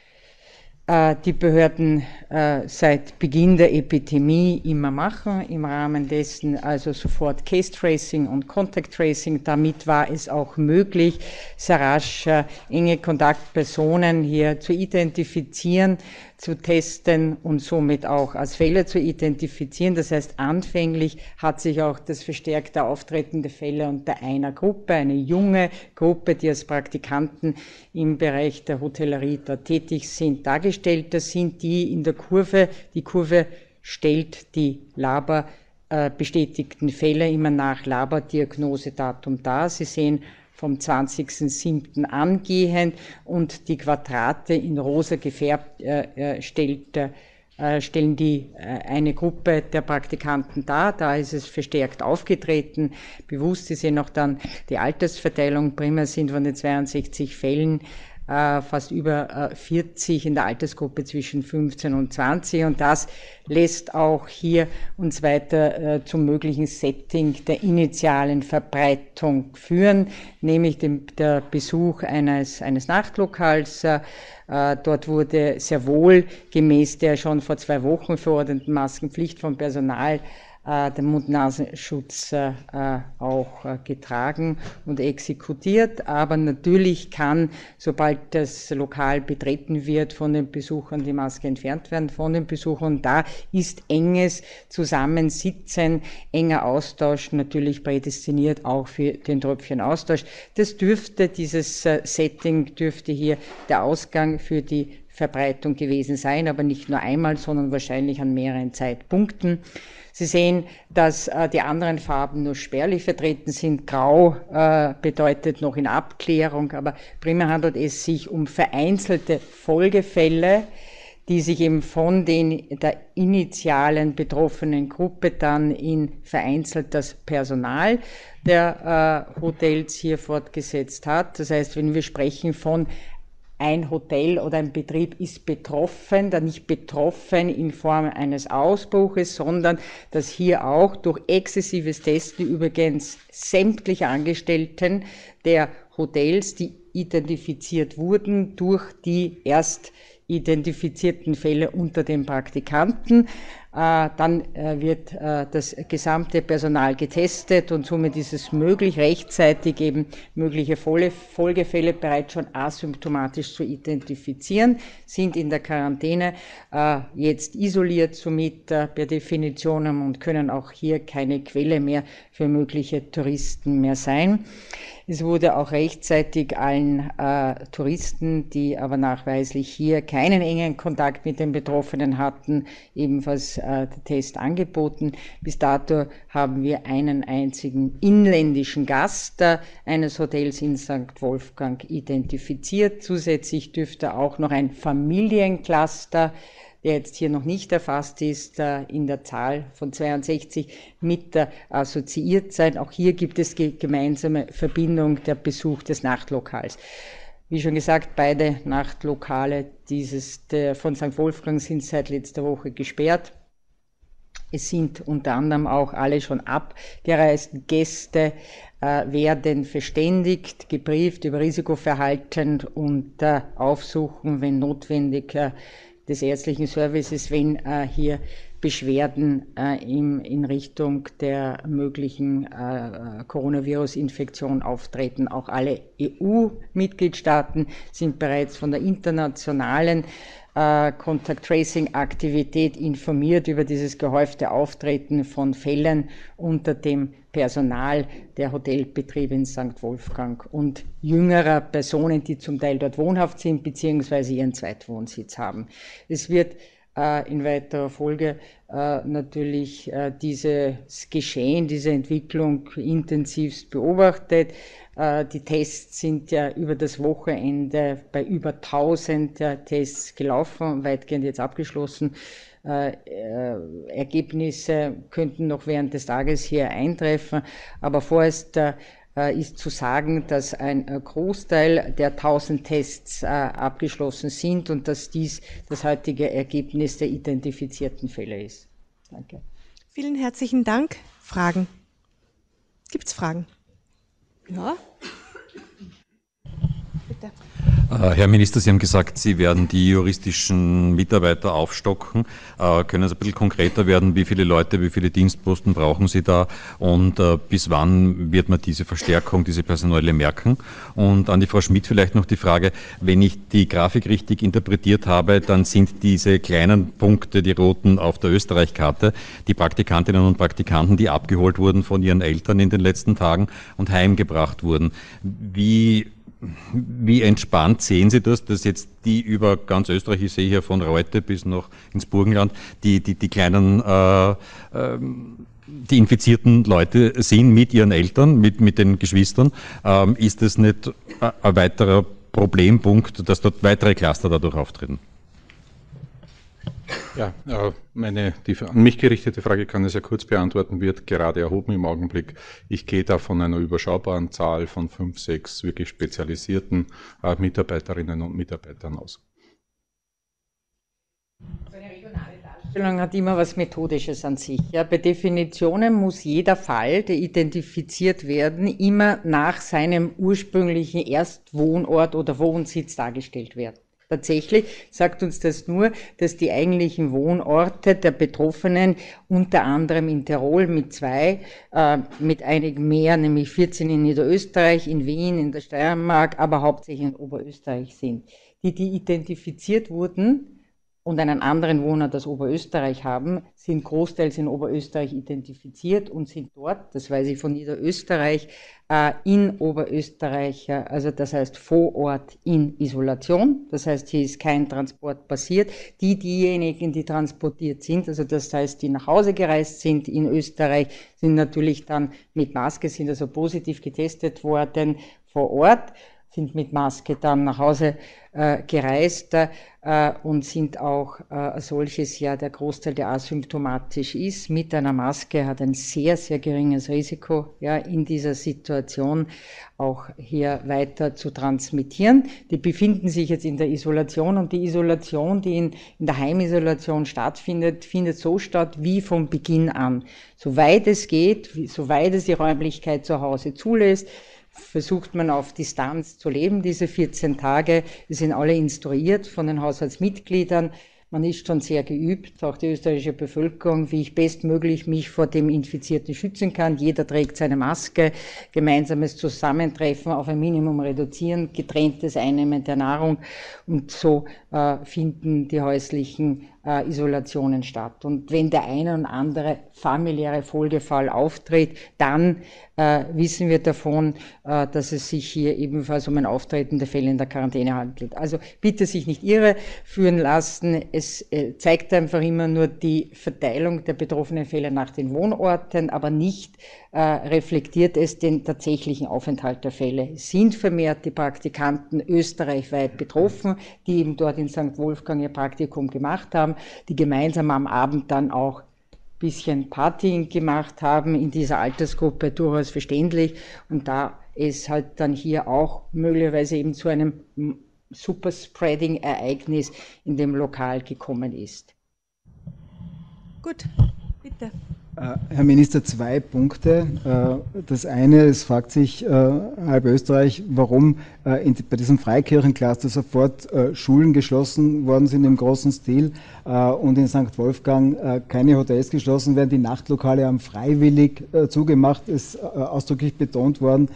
die Behörden äh, seit Beginn der Epidemie immer machen, im Rahmen dessen also sofort Case Tracing und Contact Tracing. Damit war es auch möglich, sehr rasch äh, enge Kontaktpersonen hier zu identifizieren, zu testen und somit auch als Fälle zu identifizieren. Das heißt, anfänglich hat sich auch das verstärkte Auftreten der Fälle unter einer Gruppe, eine junge Gruppe, die als Praktikanten im Bereich der Hotellerie dort tätig sind, dargestellt. Das sind die in der Kurve. Die Kurve stellt die Laber äh, bestätigten Fälle immer nach Labordiagnosedatum dar. Sie sehen vom zwanzigsten siebten angehend, und die Quadrate in rosa gefärbt äh, stellt, äh, stellen die äh, eine Gruppe der Praktikanten dar. Da ist es verstärkt aufgetreten. Bewusst, Sie sehen auch dann die Altersverteilung. Primär sind von den zweiundsechzig Fällen äh, fast über äh, vierzig in der Altersgruppe zwischen fünfzehn und zwanzig, und das lässt auch hier uns weiter äh, zum möglichen Setting der initialen Verbreitung führen, nämlich dem, der Besuch eines, eines Nachtlokals. Äh, dort wurde sehr wohl gemäß der schon vor zwei Wochen verordneten Maskenpflicht vom Personal äh, der Mund-Nasenschutz äh, auch äh, getragen und exekutiert. Aber natürlich kann, sobald das Lokal betreten wird, von den Besuchern die Maske entfernt werden von den Besuchern. Da ist enges Zusammensitzen, enger Austausch natürlich prädestiniert auch für den Tröpfchenaustausch. Das dürfte, dieses äh, Setting dürfte hier der Ausgang für die Verbreitung gewesen sein, aber nicht nur einmal, sondern wahrscheinlich an mehreren Zeitpunkten. Sie sehen, dass äh, die anderen Farben nur spärlich vertreten sind. Grau äh, bedeutet noch in Abklärung, aber primär handelt es sich um vereinzelte Folgefälle, die sich eben von den, der initialen betroffenen Gruppe dann in vereinzelt das Personal der äh, Hotels hier fortgesetzt hat. Das heißt, wenn wir sprechen von ein Hotel oder ein Betrieb ist betroffen, dann nicht betroffen in Form eines Ausbruches, sondern dass hier auch durch exzessives Testen übrigens sämtlicher Angestellten der Hotels, die identifiziert wurden, durch die erst identifizierten Fälle unter den Praktikanten, Dann wird das gesamte Personal getestet und somit ist es möglich, rechtzeitig eben mögliche Folgefälle bereits schon asymptomatisch zu identifizieren, sind in der Quarantäne jetzt isoliert somit per Definition und können auch hier keine Quelle mehr für mögliche Touristen mehr sein. Es wurde auch rechtzeitig allen äh, Touristen, die aber nachweislich hier keinen engen Kontakt mit den Betroffenen hatten, ebenfalls äh, der Test angeboten. Bis dato haben wir einen einzigen inländischen Gast äh, eines Hotels in Sankt Wolfgang identifiziert. Zusätzlich dürfte auch noch ein Familiencluster, der jetzt hier noch nicht erfasst ist, in der Zahl von zweiundsechzig mit assoziiert sein. Auch hier gibt es gemeinsame Verbindung der Besuch des Nachtlokals. Wie schon gesagt, beide Nachtlokale dieses, der von Sankt Wolfgang sind seit letzter Woche gesperrt. Es sind unter anderem auch alle schon abgereisten Gäste, äh, werden verständigt, gebrieft über Risikoverhalten und äh, aufsuchen, wenn notwendig, äh, des ärztlichen Services, wenn äh, hier Beschwerden äh, im, in Richtung der möglichen äh, Coronavirus-Infektion auftreten. Auch alle E U-Mitgliedstaaten sind bereits von der internationalen äh, Contact-Tracing-Aktivität informiert über dieses gehäufte Auftreten von Fällen unter dem Personal der Hotelbetriebe in Sankt Wolfgang und jüngerer Personen, die zum Teil dort wohnhaft sind bzw. ihren Zweitwohnsitz haben. Es wird äh, in weiterer Folge äh, natürlich äh, dieses Geschehen, diese Entwicklung intensivst beobachtet. Äh, die Tests sind ja über das Wochenende bei über tausend äh, Tests gelaufen, weitgehend jetzt abgeschlossen. Äh, äh, Ergebnisse könnten noch während des Tages hier eintreffen, aber vorerst äh, ist zu sagen, dass ein äh, Großteil der tausend Tests äh, abgeschlossen sind und dass dies das heutige Ergebnis der identifizierten Fälle ist. Danke. Vielen herzlichen Dank. Fragen? Gibt es Fragen? Ja? Bitte. Herr Minister, Sie haben gesagt, Sie werden die juristischen Mitarbeiter aufstocken. Können Sie ein bisschen konkreter werden? Wie viele Leute, wie viele Dienstposten brauchen Sie da? Und bis wann wird man diese Verstärkung, diese personelle merken? Und an die Frau Schmidt vielleicht noch die Frage, wenn ich die Grafik richtig interpretiert habe, dann sind diese kleinen Punkte, die roten auf der Österreich-Karte, die Praktikantinnen und Praktikanten, die abgeholt wurden von ihren Eltern in den letzten Tagen und heimgebracht wurden. Wie Wie entspannt sehen Sie das, dass jetzt die über ganz Österreich, ich sehe hier von Reute bis noch ins Burgenland, die, die, die kleinen, äh, äh, die infizierten Leute sind mit ihren Eltern, mit, mit den Geschwistern, ähm, ist das nicht ein weiterer Problempunkt, dass dort weitere Cluster dadurch auftreten? Ja, meine die an mich gerichtete Frage kann ich sehr kurz beantworten, wird gerade erhoben im Augenblick. Ich gehe da von einer überschaubaren Zahl von fünf, sechs wirklich spezialisierten äh, Mitarbeiterinnen und Mitarbeitern aus. So eine regionale Darstellung hat immer was Methodisches an sich. Ja, bei Definitionen muss jeder Fall, der identifiziert werden, immer nach seinem ursprünglichen Erstwohnort oder Wohnsitz dargestellt werden. Tatsächlich sagt uns das nur, dass die eigentlichen Wohnorte der Betroffenen unter anderem in Tirol mit zwei, äh, mit einigen mehr, nämlich vierzehn in Niederösterreich, in Wien, in der Steiermark, aber hauptsächlich in Oberösterreich sind. Die, die identifiziert wurden und einen anderen Wohnort aus Oberösterreich haben, sind großteils in Oberösterreich identifiziert und sind dort, das weiß ich von Niederösterreich, äh, in Oberösterreich, also das heißt vor Ort in Isolation, das heißt, hier ist kein Transport passiert. Die, diejenigen, die transportiert sind, also das heißt, die nach Hause gereist sind in Österreich, sind natürlich dann mit Maske, sind also positiv getestet worden vor Ort, sind mit Maske dann nach Hause äh, gereist äh, und sind auch äh, solches ja der Großteil, der asymptomatisch ist, mit einer Maske, hat ein sehr, sehr geringes Risiko, ja, in dieser Situation auch hier weiter zu transmittieren. Die befinden sich jetzt in der Isolation und die Isolation, die in, in der Heimisolation stattfindet, findet so statt wie von Beginn an. Soweit es geht, soweit es die Räumlichkeit zu Hause zulässt, versucht man auf Distanz zu leben, diese vierzehn Tage. Wir sind alle instruiert von den Haushaltsmitgliedern. Man ist schon sehr geübt, auch die österreichische Bevölkerung, wie ich bestmöglich mich vor dem Infizierten schützen kann. Jeder trägt seine Maske, gemeinsames Zusammentreffen auf ein Minimum reduzieren, getrenntes Einnehmen der Nahrung, und so äh, finden die häuslichen äh, Isolationen statt. Und wenn der eine und andere familiäre Folgefall auftritt, dann äh, wissen wir davon, äh, dass es sich hier ebenfalls um ein Auftreten der Fälle in der Quarantäne handelt. Also bitte sich nicht irreführen lassen. Es äh, zeigt einfach immer nur die Verteilung der betroffenen Fälle nach den Wohnorten, aber nicht äh, reflektiert es den tatsächlichen Aufenthalt der Fälle. Es sind vermehrt die Praktikanten österreichweit betroffen, die eben dort in Sankt Wolfgang ihr Praktikum gemacht haben, die gemeinsam am Abend dann auch ein bisschen Party gemacht haben, in dieser Altersgruppe durchaus verständlich. Und da es halt dann hier auch möglicherweise eben zu einem Superspreading-Ereignis in dem Lokal gekommen ist. Gut, bitte. Herr Minister, zwei Punkte. Das eine, es fragt sich halb Österreich, warum bei diesem Freikirchencluster sofort Schulen geschlossen worden sind im großen Stil und in Sankt Wolfgang keine Hotels geschlossen werden. Die Nachtlokale haben freiwillig zugemacht, ist ausdrücklich betont worden.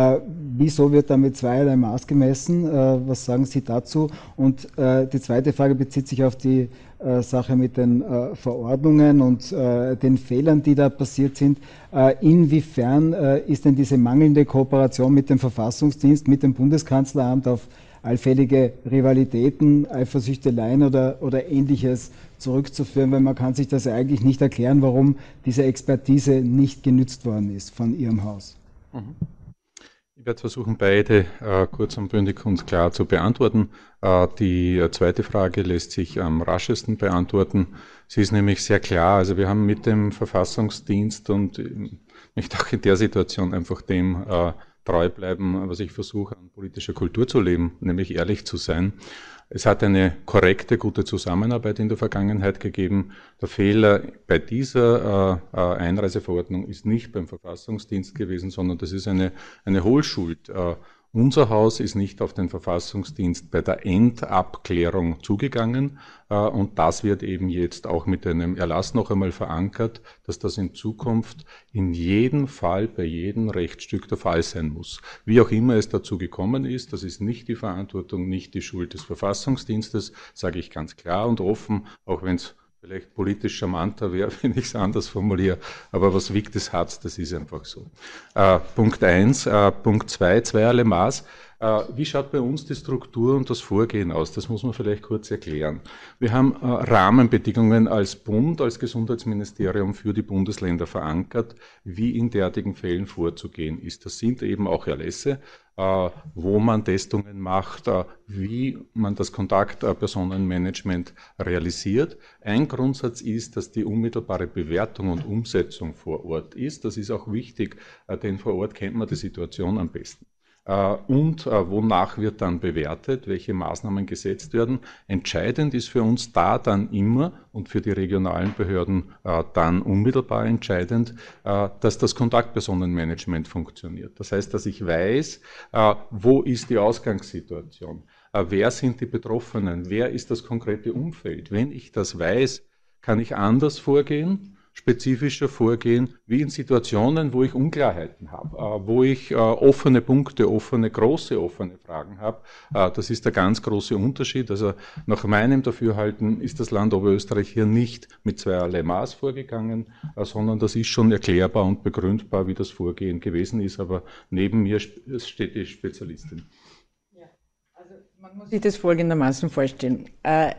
Wieso wird da mit zweierlei Maß gemessen? Was sagen Sie dazu? Und die zweite Frage bezieht sich auf die Sache mit den äh, Verordnungen und äh, den Fehlern, die da passiert sind. Äh, inwiefern äh, ist denn diese mangelnde Kooperation mit dem Verfassungsdienst, mit dem Bundeskanzleramt auf allfällige Rivalitäten, Eifersüchteleien oder, oder Ähnliches zurückzuführen? Weil man kann sich das eigentlich nicht erklären, warum diese Expertise nicht genützt worden ist von Ihrem Haus. Mhm. Ich werde versuchen, beide äh, kurz und bündig und klar zu beantworten. Äh, die äh, zweite Frage lässt sich am raschesten beantworten. Sie ist nämlich sehr klar. Also wir haben mit dem Verfassungsdienst und ich möchte auch in der Situation einfach dem äh, treu bleiben, was ich versuche, an politischer Kultur zu leben, nämlich ehrlich zu sein. Es hat eine korrekte, gute Zusammenarbeit in der Vergangenheit gegeben. Der Fehler bei dieser äh, Einreiseverordnung ist nicht beim Verfassungsdienst gewesen, sondern das ist eine, eine Hohlschuld. Äh, unser Haus ist nicht auf den Verfassungsdienst bei der Endabklärung zugegangen äh, und das wird eben jetzt auch mit einem Erlass noch einmal verankert, dass das in Zukunft in jedem Fall, bei jedem Rechtsstück der Fall sein muss. Wie auch immer es dazu gekommen ist, das ist nicht die Verantwortung, nicht die Schuld des Verfassungsdienstes, sage ich ganz klar und offen, auch wenn es vielleicht politisch charmanter wäre, wenn ich es anders formuliere, aber was wiegt das Herz, das ist einfach so. Äh, Punkt eins, äh, Punkt zwei, zweierlei Maß. Äh, wie schaut bei uns die Struktur und das Vorgehen aus? Das muss man vielleicht kurz erklären. Wir haben äh, Rahmenbedingungen als Bund, als Gesundheitsministerium für die Bundesländer verankert, wie in derartigen Fällen vorzugehen ist. Das sind eben auch Erlässe, äh, wo man Testungen macht, äh, wie man das Kontaktpersonenmanagement realisiert. Ein Grundsatz ist, dass die unmittelbare Bewertung und Umsetzung vor Ort ist. Das ist auch wichtig, äh, denn vor Ort kennt man die Situation am besten. Und wonach wird dann bewertet, welche Maßnahmen gesetzt werden. Entscheidend ist für uns da dann immer und für die regionalen Behörden dann unmittelbar entscheidend, dass das Kontaktpersonenmanagement funktioniert. Das heißt, dass ich weiß, wo ist die Ausgangssituation, wer sind die Betroffenen, wer ist das konkrete Umfeld. Wenn ich das weiß, kann ich anders vorgehen, spezifischer vorgehen, wie in Situationen, wo ich Unklarheiten habe, äh, wo ich äh, offene Punkte, offene, große offene Fragen habe. Äh, das ist der ganz große Unterschied. Also nach meinem Dafürhalten ist das Land Oberösterreich hier nicht mit zweierlei Maß vorgegangen, äh, sondern das ist schon erklärbar und begründbar, wie das Vorgehen gewesen ist. Aber neben mir steht die Spezialistin. Ja, also man muss sich das folgendermaßen vorstellen. Äh,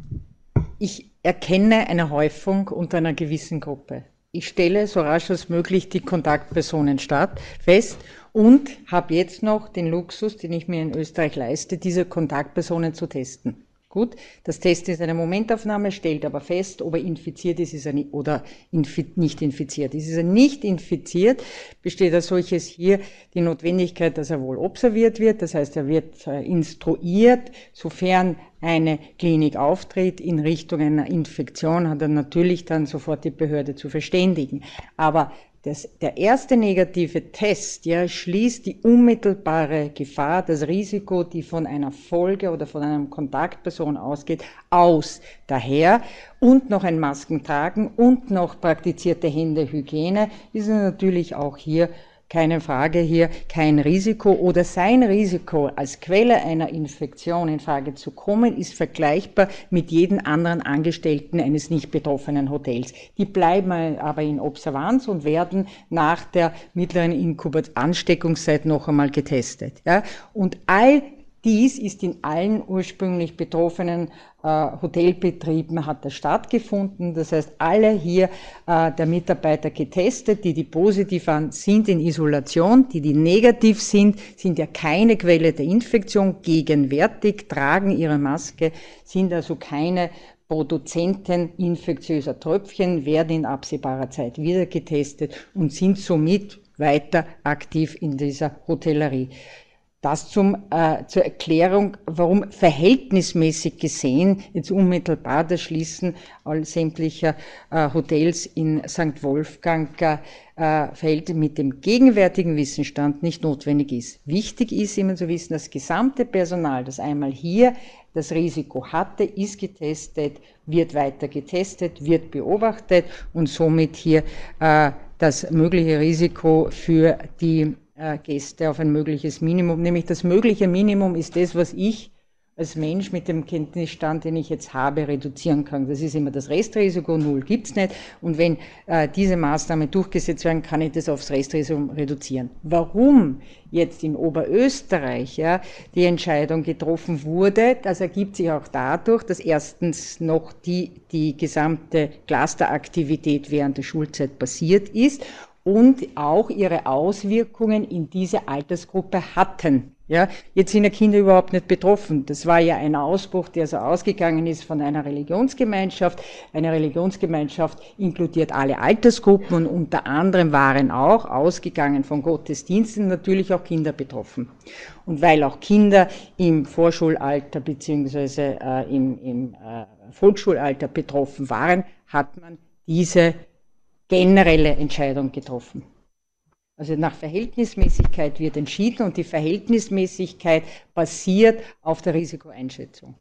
ich erkenne eine Häufung unter einer gewissen Gruppe. Ich stelle so rasch als möglich die Kontaktpersonen fest und habe jetzt noch den Luxus, den ich mir in Österreich leiste, diese Kontaktpersonen zu testen. Gut, das Testen ist eine Momentaufnahme, stellt aber fest, ob er infiziert ist, ist er nicht, oder infi- nicht infiziert ist. Ist er nicht infiziert, besteht als solches hier die Notwendigkeit, dass er wohl observiert wird. Das heißt, er wird äh, instruiert, sofern eine Klinik auftritt in Richtung einer Infektion, hat er natürlich dann sofort die Behörde zu verständigen. Aber Das, der erste negative Test, ja, schließt die unmittelbare Gefahr, das Risiko, die von einer Folge oder von einer Kontaktperson ausgeht, aus. Daher und noch ein Maskentragen und noch praktizierte Händehygiene ist natürlich auch hier keine Frage hier, kein Risiko oder sein Risiko als Quelle einer Infektion in Frage zu kommen, ist vergleichbar mit jedem anderen Angestellten eines nicht betroffenen Hotels. Die bleiben aber in Observanz und werden nach der mittleren Inkubat- Ansteckungszeit noch einmal getestet. Ja? Und all dies ist in allen ursprünglich betroffenen äh, Hotelbetrieben hat das stattgefunden. Das heißt, alle hier äh, der Mitarbeiter getestet, die die positiv waren, sind in Isolation. Die, die negativ sind, sind ja keine Quelle der Infektion, gegenwärtig, tragen ihre Maske, sind also keine Produzenten infektiöser Tröpfchen, werden in absehbarer Zeit wieder getestet und sind somit weiter aktiv in dieser Hotellerie. Das zum, äh, zur Erklärung, warum verhältnismäßig gesehen jetzt unmittelbar das Schließen all sämtlicher äh, Hotels in Sankt Wolfgang äh, Feld mit dem gegenwärtigen Wissensstand nicht notwendig ist. Wichtig ist immer zu wissen, das gesamte Personal, das einmal hier das Risiko hatte, ist getestet, wird weiter getestet, wird beobachtet und somit hier äh, das mögliche Risiko für die Gäste auf ein mögliches Minimum, nämlich das mögliche Minimum ist das, was ich als Mensch mit dem Kenntnisstand, den ich jetzt habe, reduzieren kann. Das ist immer das Restrisiko, null gibt's nicht und wenn äh, diese Maßnahmen durchgesetzt werden, kann ich das aufs Restrisiko reduzieren. Warum jetzt in Oberösterreich ja, die Entscheidung getroffen wurde, das ergibt sich auch dadurch, dass erstens noch die, die gesamte Clusteraktivität während der Schulzeit passiert ist und auch ihre Auswirkungen in diese Altersgruppe hatten. Ja, jetzt sind ja Kinder überhaupt nicht betroffen. Das war ja ein Ausbruch, der so ausgegangen ist von einer Religionsgemeinschaft. Eine Religionsgemeinschaft inkludiert alle Altersgruppen und unter anderem waren auch, ausgegangen von Gottesdiensten, natürlich auch Kinder betroffen. Und weil auch Kinder im Vorschulalter beziehungsweise äh, im, im äh, Volksschulalter betroffen waren, hat man diese generelle Entscheidung getroffen. Also nach Verhältnismäßigkeit wird entschieden und die Verhältnismäßigkeit basiert auf der Risikoeinschätzung.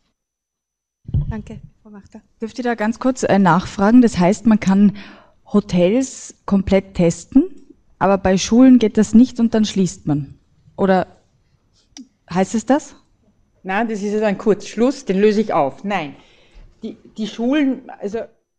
Danke, Frau Machter. Dürfte ich da ganz kurz äh, nachfragen? Das heißt, man kann Hotels komplett testen, aber bei Schulen geht das nicht und dann schließt man. Oder heißt es das? Nein, das ist jetzt ein Kurzschluss, den löse ich auf. Nein, die, die Schulen, also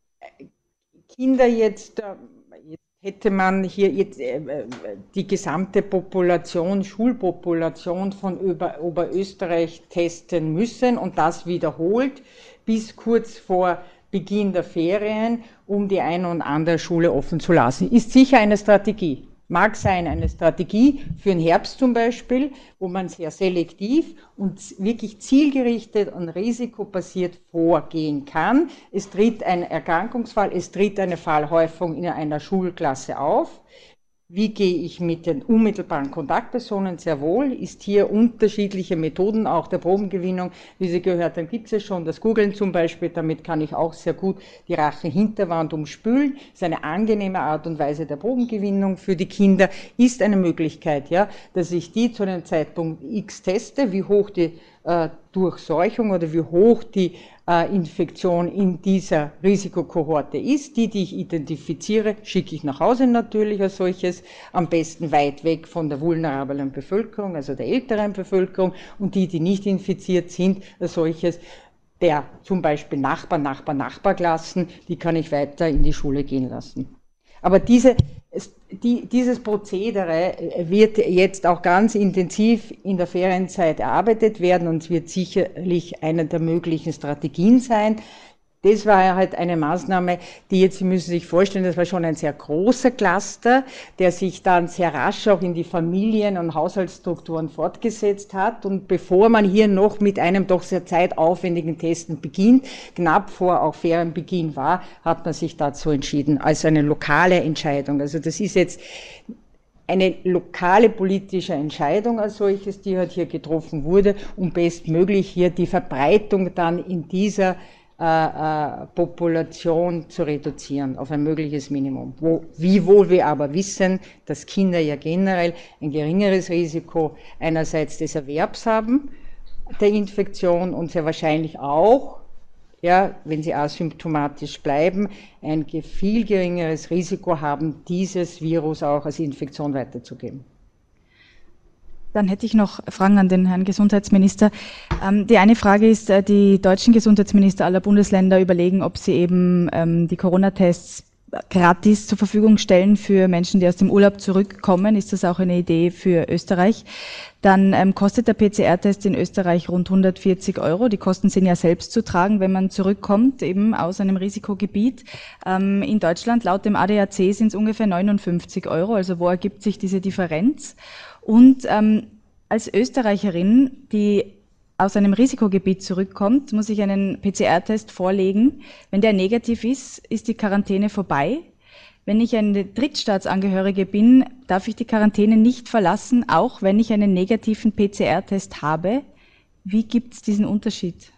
Kinder jetzt, jetzt hätte man hier jetzt die gesamte Population, Schulpopulation von Oberösterreich testen müssen und das wiederholt bis kurz vor Beginn der Ferien, um die eine und andere Schule offen zu lassen. Ist sicher eine Strategie. Mag sein, eine Strategie für den Herbst zum Beispiel, wo man sehr selektiv und wirklich zielgerichtet und risikobasiert vorgehen kann. Es tritt ein Erkrankungsfall, es tritt eine Fallhäufung in einer Schulklasse auf. Wie gehe ich mit den unmittelbaren Kontaktpersonen? Sehr wohl, ist hier unterschiedliche Methoden, auch der Probengewinnung. Wie Sie gehört haben, gibt es ja schon das Googlen zum Beispiel. Damit kann ich auch sehr gut die Rachenhinterwand umspülen. Das ist eine angenehme Art und Weise der Probengewinnung für die Kinder. Ist eine Möglichkeit, ja, dass ich die zu einem Zeitpunkt X teste, wie hoch die äh, Durchseuchung oder wie hoch die äh, Infektion in dieser Risikokohorte ist. Die, die ich identifiziere, schicke ich nach Hause natürlich als solches, am besten weit weg von der vulnerablen Bevölkerung, also der älteren Bevölkerung, und die, die nicht infiziert sind, als solches der zum Beispiel Nachbar, Nachbar, Nachbarklassen, die kann ich weiter in die Schule gehen lassen. Aber diese, die, dieses Prozedere wird jetzt auch ganz intensiv in der Ferienzeit erarbeitet werden und es wird sicherlich eine der möglichen Strategien sein. Das war halt eine Maßnahme, die jetzt, Sie müssen sich vorstellen, das war schon ein sehr großer Cluster, der sich dann sehr rasch auch in die Familien- und Haushaltsstrukturen fortgesetzt hat. Und bevor man hier noch mit einem doch sehr zeitaufwendigen Testen beginnt, knapp vor auch Ferienbeginn war, hat man sich dazu entschieden, als eine lokale Entscheidung. Also das ist jetzt eine lokale politische Entscheidung als solches, die halt hier getroffen wurde, um bestmöglich hier die Verbreitung dann in dieser äh, äh, Population zu reduzieren auf ein mögliches Minimum. Wo, wiewohl wir aber wissen, dass Kinder ja generell ein geringeres Risiko einerseits des Erwerbs haben, der Infektion und sehr wahrscheinlich auch, ja, wenn sie asymptomatisch bleiben, ein viel geringeres Risiko haben, dieses Virus auch als Infektion weiterzugeben. Dann hätte ich noch Fragen an den Herrn Gesundheitsminister. Die eine Frage ist, die deutschen Gesundheitsminister aller Bundesländer überlegen, ob sie eben die Corona-Tests gratis zur Verfügung stellen für Menschen, die aus dem Urlaub zurückkommen. Ist das auch eine Idee für Österreich? Dann ähm, kostet der P C R-Test in Österreich rund hundertvierzig Euro. Die Kosten sind ja selbst zu tragen, wenn man zurückkommt, eben aus einem Risikogebiet. Ähm, in Deutschland, laut dem A D A C, sind es ungefähr neunundfünfzig Euro. Also wo ergibt sich diese Differenz? Und ähm, als Österreicherin, die aus einem Risikogebiet zurückkommt, muss ich einen P C R-Test vorlegen. Wenn der negativ ist, ist die Quarantäne vorbei. Wenn ich eine Drittstaatsangehörige bin, darf ich die Quarantäne nicht verlassen, auch wenn ich einen negativen P C R-Test habe. Wie gibt es diesen Unterschied?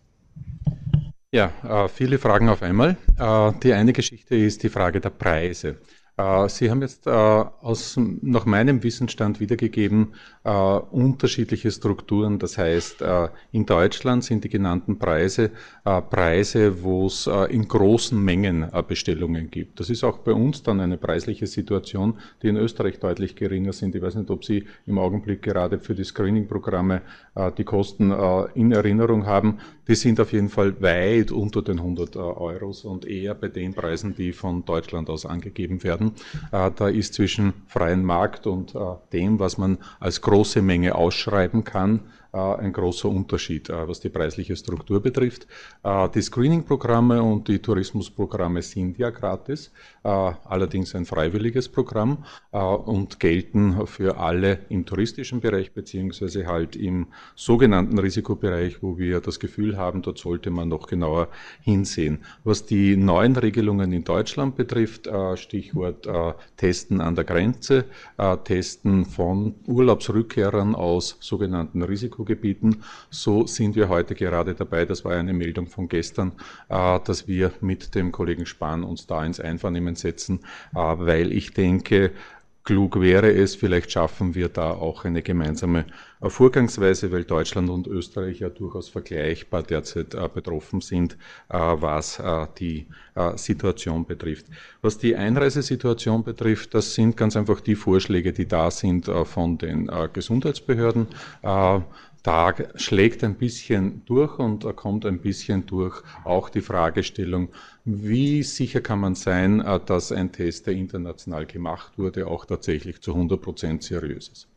Ja, äh, viele Fragen auf einmal. Äh, die eine Geschichte ist die Frage der Preise. Sie haben jetzt äh, aus, nach meinem Wissensstand wiedergegeben äh, unterschiedliche Strukturen. Das heißt, äh, in Deutschland sind die genannten Preise äh, Preise, wo es äh, in großen Mengen äh, Bestellungen gibt. Das ist auch bei uns dann eine preisliche Situation, die in Österreich deutlich geringer sind. Ich weiß nicht, ob Sie im Augenblick gerade für die Screening-Programme äh, die Kosten äh, in Erinnerung haben. Die sind auf jeden Fall weit unter den hundert äh, Euros und eher bei den Preisen, die von Deutschland aus angegeben werden. Äh, da ist zwischen freiem Markt und äh, dem, was man als große Menge ausschreiben kann, äh, ein großer Unterschied, äh, was die preisliche Struktur betrifft. Äh, die Screening-Programme und die Tourismusprogramme sind ja gratis, äh, allerdings ein freiwilliges Programm äh, und gelten für alle im touristischen Bereich beziehungsweise halt im sogenannten Risikobereich, wo wir das Gefühl haben, dort sollte man noch genauer hinsehen. Was die neuen Regelungen in Deutschland betrifft, äh, Stichwort äh, Testen an der Grenze, äh, Testen von Urlaubsrückkehrern aus sogenannten Risikogebieten. So sind wir heute gerade dabei, das war eine Meldung von gestern, äh, dass wir mit dem Kollegen Spahn uns da ins Einvernehmen setzen, äh, weil ich denke, klug wäre es, vielleicht schaffen wir da auch eine gemeinsame Vorgangsweise, weil Deutschland und Österreich ja durchaus vergleichbar derzeit äh, betroffen sind, äh, was äh, die äh, Situation betrifft. Was die Einreisesituation betrifft, das sind ganz einfach die Vorschläge, die da sind äh, von den äh, Gesundheitsbehörden. Äh, Da schlägt ein bisschen durch und da kommt ein bisschen durch auch die Fragestellung, wie sicher kann man sein, dass ein Test, der international gemacht wurde, auch tatsächlich zu hundert Prozent seriös ist.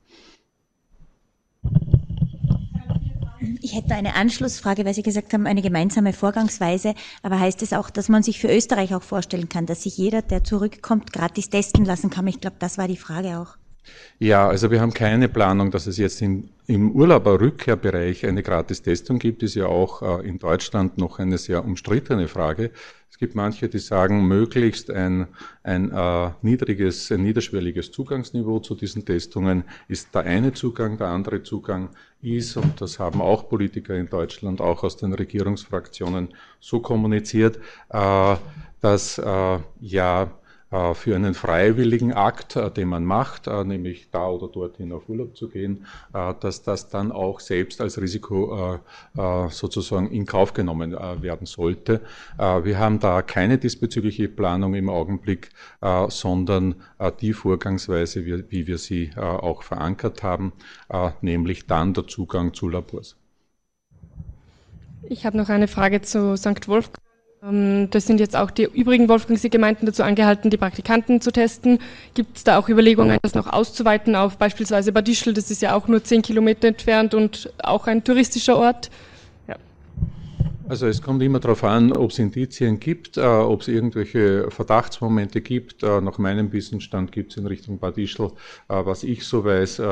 Ich hätte eine Anschlussfrage, weil Sie gesagt haben, eine gemeinsame Vorgangsweise. Aber heißt es auch, dass man sich für Österreich auch vorstellen kann, dass sich jeder, der zurückkommt, gratis testen lassen kann? Ich glaube, das war die Frage auch. Ja, also wir haben keine Planung, dass es jetzt im, im Urlauber-Rückkehrbereich eine Gratis-Testung gibt. Das ist ja auch äh, in Deutschland noch eine sehr umstrittene Frage. Es gibt manche, die sagen, möglichst ein, ein äh, niedriges, ein niederschwelliges Zugangsniveau zu diesen Testungen ist der eine Zugang, der andere Zugang ist, und das haben auch Politiker in Deutschland, auch aus den Regierungsfraktionen so kommuniziert, äh, dass äh, ja für einen freiwilligen Akt, den man macht, nämlich da oder dorthin auf Urlaub zu gehen, dass das dann auch selbst als Risiko sozusagen in Kauf genommen werden sollte. Wir haben da keine diesbezügliche Planung im Augenblick, sondern die Vorgangsweise, wie wir sie auch verankert haben, nämlich dann der Zugang zu Labors. Ich habe noch eine Frage zu Sankt Wolfgang. Das sind jetzt auch die übrigen Wolfgangsee-Gemeinden dazu angehalten, die Praktikanten zu testen. Gibt es da auch Überlegungen, das noch auszuweiten auf beispielsweise Bad Ischl? Das ist ja auch nur zehn Kilometer entfernt und auch ein touristischer Ort. Ja. Also es kommt immer darauf an, ob es Indizien gibt, äh, ob es irgendwelche Verdachtsmomente gibt. Äh, nach meinem Wissensstand gibt es in Richtung Bad Ischl, äh, was ich so weiß, äh,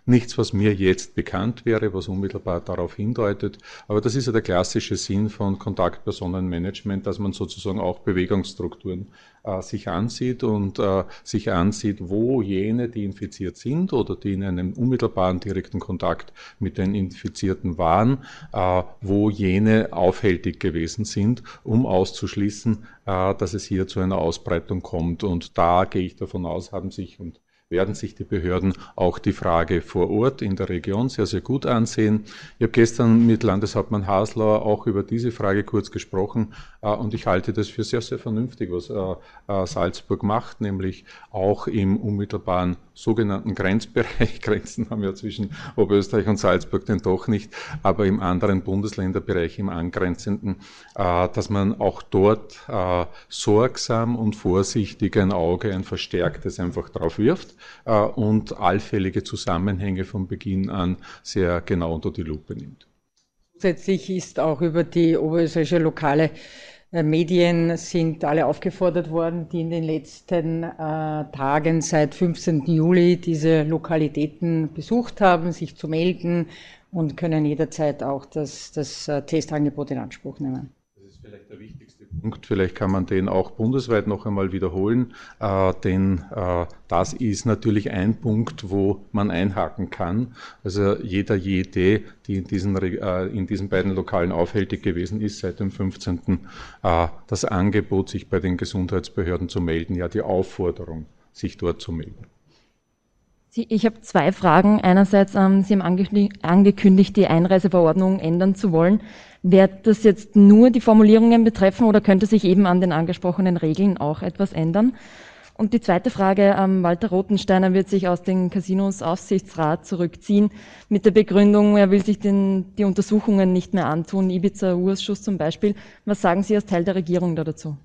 nichts, was mir jetzt bekannt wäre, was unmittelbar darauf hindeutet. Aber das ist ja der klassische Sinn von Kontaktpersonenmanagement, dass man sozusagen auch Bewegungsstrukturen äh, sich ansieht und äh, sich ansieht, wo jene, die infiziert sind oder die in einem unmittelbaren direkten Kontakt mit den Infizierten waren, äh, wo jene aufhältig gewesen sind, um auszuschließen, äh, dass es hier zu einer Ausbreitung kommt. Und da gehe ich davon aus, haben sich und werden sich die Behörden auch die Frage vor Ort in der Region sehr, sehr gut ansehen. Ich habe gestern mit Landeshauptmann Haslauer auch über diese Frage kurz gesprochen äh, und ich halte das für sehr, sehr vernünftig, was äh, äh, Salzburg macht, nämlich auch im unmittelbaren sogenannten Grenzbereich, Grenzen haben wir zwischen Oberösterreich und Salzburg denn doch nicht, aber im anderen Bundesländerbereich, im angrenzenden, äh, dass man auch dort äh, sorgsam und vorsichtig ein Auge, ein verstärktes einfach drauf wirft äh, und allfällige Zusammenhänge von Beginn an sehr genau unter die Lupe nimmt. Zusätzlich ist auch über die oberösterreichische lokale Medien sind alle aufgefordert worden, die in den letzten äh, Tagen seit fünfzehnten Juli diese Lokalitäten besucht haben, sich zu melden und können jederzeit auch das, das äh, Testangebot in Anspruch nehmen. Das ist vielleicht der wichtigste Punkt, vielleicht kann man den auch bundesweit noch einmal wiederholen, äh, denn äh, das ist natürlich ein Punkt, wo man einhaken kann. Also jeder, jede, die in diesen, äh, in diesen beiden Lokalen aufhältig gewesen ist, seit dem fünfzehnten Äh, das Angebot, sich bei den Gesundheitsbehörden zu melden, ja die Aufforderung, sich dort zu melden. Ich habe zwei Fragen. Einerseits, ähm, Sie haben angekündigt, die Einreiseverordnung ändern zu wollen. Wird das jetzt nur die Formulierungen betreffen oder könnte sich eben an den angesprochenen Regeln auch etwas ändern? Und die zweite Frage, ähm, Walter Rothensteiner wird sich aus dem Casinos Aufsichtsrat zurückziehen mit der Begründung, er will sich den, die Untersuchungen nicht mehr antun, Ibiza-Urschuss zum Beispiel. Was sagen Sie als Teil der Regierung da dazu?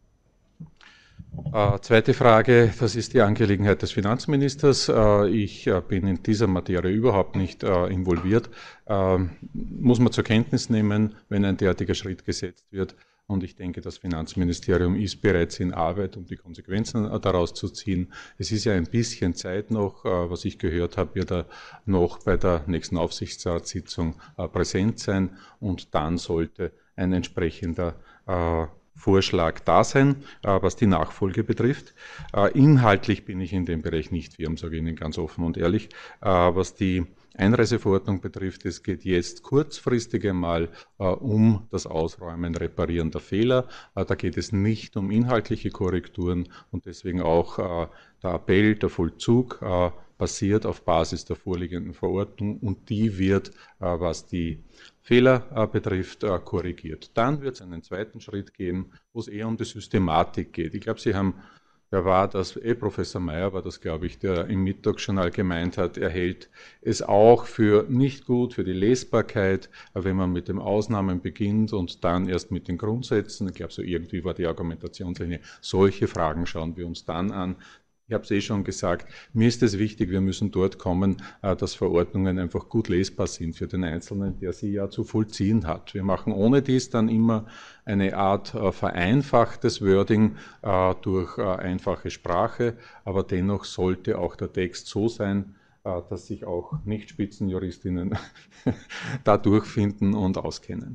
Äh, zweite Frage, das ist die Angelegenheit des Finanzministers. Äh, ich äh, bin in dieser Materie überhaupt nicht äh, involviert. Äh, muss man zur Kenntnis nehmen, wenn ein derartiger Schritt gesetzt wird. Und ich denke, das Finanzministerium ist bereits in Arbeit, um die Konsequenzen daraus zu ziehen. Es ist ja ein bisschen Zeit noch, äh, was ich gehört habe, wird er noch bei der nächsten Aufsichtsratssitzung äh, präsent sein. Und dann sollte ein entsprechender äh, Vorschlag da sein, äh, was die Nachfolge betrifft. Äh, inhaltlich bin ich in dem Bereich nicht firm, sage ich Ihnen ganz offen und ehrlich. Äh, was die Einreiseverordnung betrifft, es geht jetzt kurzfristig einmal äh, um das Ausräumen, Reparieren der Fehler. Äh, da geht es nicht um inhaltliche Korrekturen und deswegen auch äh, der Appell, der Vollzug äh, basiert auf Basis der vorliegenden Verordnung und die wird, äh, was die Fehler äh, betrifft, äh, korrigiert. Dann wird es einen zweiten Schritt geben, wo es eher um die Systematik geht. Ich glaube, Sie haben, wer war das, eh Professor Mayer war das, glaube ich, der im Mittagsjournal gemeint hat, er hält es auch für nicht gut, für die Lesbarkeit, wenn man mit den Ausnahmen beginnt und dann erst mit den Grundsätzen. Ich glaube, so irgendwie war die Argumentationslinie. Solche Fragen schauen wir uns dann an. Ich habe es eh schon gesagt, mir ist es wichtig, wir müssen dort kommen, dass Verordnungen einfach gut lesbar sind für den Einzelnen, der sie ja zu vollziehen hat. Wir machen ohne dies dann immer eine Art vereinfachtes Wording durch einfache Sprache, aber dennoch sollte auch der Text so sein, dass sich auch Nicht-Spitzenjuristinnen da durchfinden und auskennen.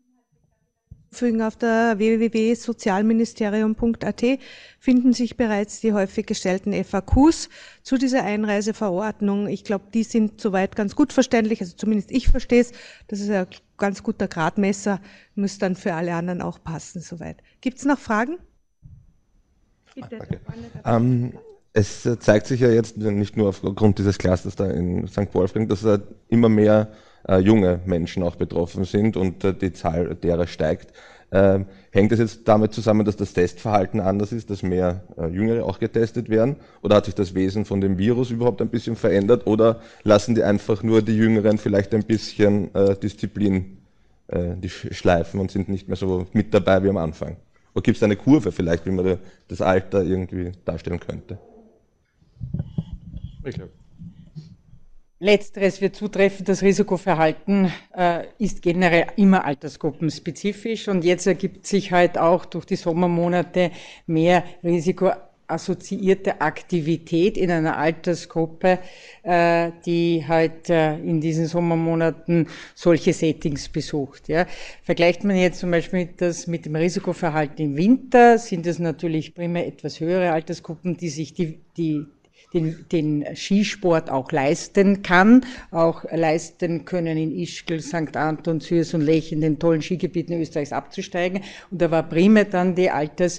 Auf der w w w punkt sozialministerium punkt a t finden sich bereits die häufig gestellten F A Qs zu dieser Einreiseverordnung. Ich glaube, die sind soweit ganz gut verständlich, also zumindest ich verstehe es. Das ist ein ganz guter Gradmesser, muss dann für alle anderen auch passen soweit. Gibt es noch Fragen? Bitte. Ähm, es zeigt sich ja jetzt nicht nur aufgrund dieses Clusters da in Sankt Wolfgang, dass äh, immer mehr äh, junge Menschen auch betroffen sind und äh, die Zahl derer steigt. Äh, hängt das jetzt damit zusammen, dass das Testverhalten anders ist, dass mehr äh, Jüngere auch getestet werden? Oder hat sich das Wesen von dem Virus überhaupt ein bisschen verändert? Oder lassen die einfach nur die Jüngeren vielleicht ein bisschen äh, Disziplin äh, die schleifen und sind nicht mehr so mit dabei wie am Anfang? Oder gibt es eine Kurve vielleicht, wie man das Alter irgendwie darstellen könnte? Ich glaube. Letzteres wird zutreffen, das Risikoverhalten äh, ist generell immer altersgruppenspezifisch und jetzt ergibt sich halt auch durch die Sommermonate mehr Risiko assoziierte Aktivität in einer Altersgruppe, äh, die halt äh, in diesen Sommermonaten solche Settings besucht. Ja. Vergleicht man jetzt zum Beispiel das mit dem Risikoverhalten im Winter, sind es natürlich primär etwas höhere Altersgruppen, die sich die, die Den, den Skisport auch leisten kann, auch leisten können in Ischgl, Sankt Anton, Zürs und Lech in den tollen Skigebieten Österreichs abzusteigen. Und da war primär dann die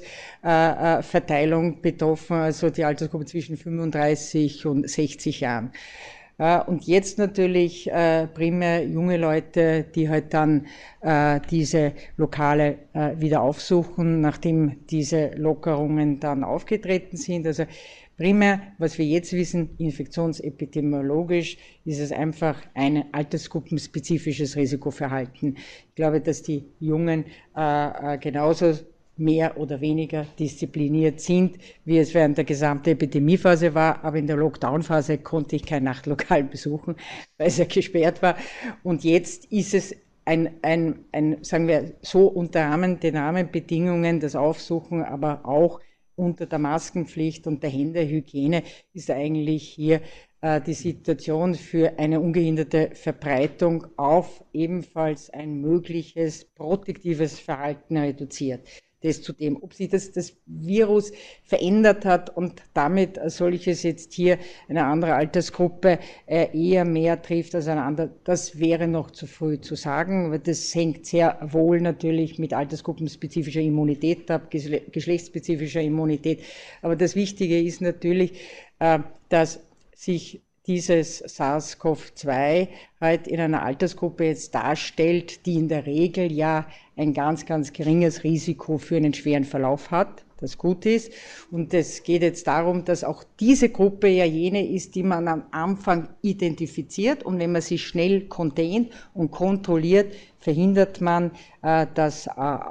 Altersverteilung äh, betroffen, also die Altersgruppe zwischen fünfunddreißig und sechzig Jahren. Äh, und jetzt natürlich äh, primär junge Leute, die halt dann äh, diese Lokale äh, wieder aufsuchen, nachdem diese Lockerungen dann aufgetreten sind. Also primär, was wir jetzt wissen, infektionsepidemiologisch, ist es einfach ein altersgruppenspezifisches Risikoverhalten. Ich glaube, dass die Jungen äh, genauso mehr oder weniger diszipliniert sind, wie es während der gesamten Epidemiephase war. Aber in der Lockdown-Phase konnte ich kein Nachtlokal besuchen, weil es ja gesperrt war. Und jetzt ist es ein, ein, ein sagen wir so, unter Rahmen, den Rahmenbedingungen, das Aufsuchen, aber auch unter der Maskenpflicht und der Händehygiene ist eigentlich hier äh, die Situation für eine ungehinderte Verbreitung auf ebenfalls ein mögliches protektives Verhalten reduziert. Das zudem, ob sich das, das Virus verändert hat und damit solches jetzt hier eine andere Altersgruppe äh, eher mehr trifft als eine andere, das wäre noch zu früh zu sagen, weil das hängt sehr wohl natürlich mit altersgruppenspezifischer Immunität ab, geschlechtsspezifischer Immunität. Aber das Wichtige ist natürlich, äh, dass sich dieses SARS-CoV zwei halt in einer Altersgruppe jetzt darstellt, die in der Regel ja ein ganz, ganz geringes Risiko für einen schweren Verlauf hat, das gut ist. Und es geht jetzt darum, dass auch diese Gruppe ja jene ist, die man am Anfang identifiziert. Und wenn man sie schnell containt und kontrolliert, verhindert man äh, das äh,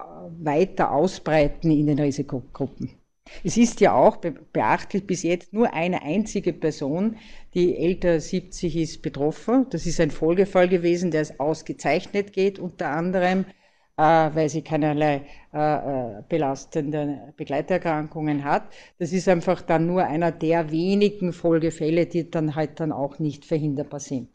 weiter Ausbreiten in den Risikogruppen. Es ist ja auch beachtlich, bis jetzt nur eine einzige Person, die älter als siebzig ist, betroffen. Das ist ein Folgefall gewesen, der es ausgezeichnet geht, unter anderem, äh, weil sie keinerlei äh, belastenden Begleiterkrankungen hat. Das ist einfach dann nur einer der wenigen Folgefälle, die dann halt dann auch nicht verhinderbar sind.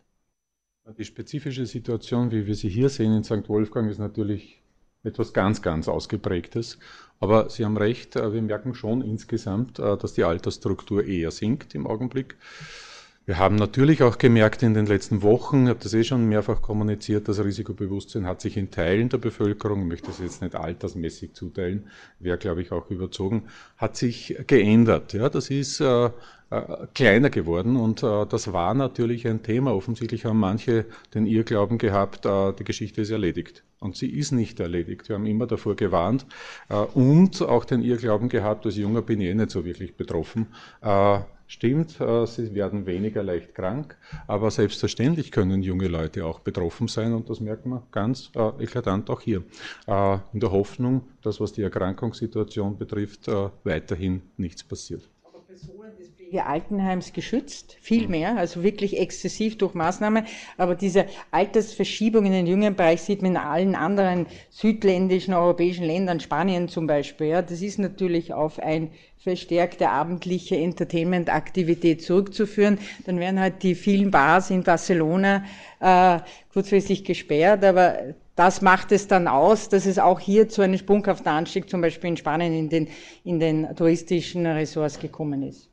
Die spezifische Situation, wie wir sie hier sehen in Sankt Wolfgang, ist natürlich etwas ganz, ganz Ausgeprägtes. Aber Sie haben recht, wir merken schon insgesamt, dass die Altersstruktur eher sinkt im Augenblick. Wir haben natürlich auch gemerkt in den letzten Wochen, ich habe das eh schon mehrfach kommuniziert, das Risikobewusstsein hat sich in Teilen der Bevölkerung, ich möchte das jetzt nicht altersmäßig zuteilen, wäre glaube ich auch überzogen, hat sich geändert. Ja, das ist äh, äh, kleiner geworden und äh, das war natürlich ein Thema. Offensichtlich haben manche den Irrglauben gehabt, äh, die Geschichte ist erledigt. Und sie ist nicht erledigt. Wir haben immer davor gewarnt äh, und auch den Irrglauben gehabt, als Junger bin ich eh nicht so wirklich betroffen. Äh, Stimmt, sie werden weniger leicht krank, aber selbstverständlich können junge Leute auch betroffen sein und das merkt man ganz äh, eklatant auch hier. Äh, in der Hoffnung, dass was die Erkrankungssituation betrifft, äh, weiterhin nichts passiert. Altenheims geschützt, viel mehr, also wirklich exzessiv durch Maßnahmen, aber diese Altersverschiebung in den jüngeren Bereich sieht man in allen anderen südländischen, europäischen Ländern, Spanien zum Beispiel, ja, das ist natürlich auf ein verstärkte abendliche Entertainment-Aktivität zurückzuführen, dann werden halt die vielen Bars in Barcelona äh, kurzfristig gesperrt, aber das macht es dann aus, dass es auch hier zu einem sprunghaften Anstieg, zum Beispiel in Spanien, in den, in den touristischen Ressorts gekommen ist.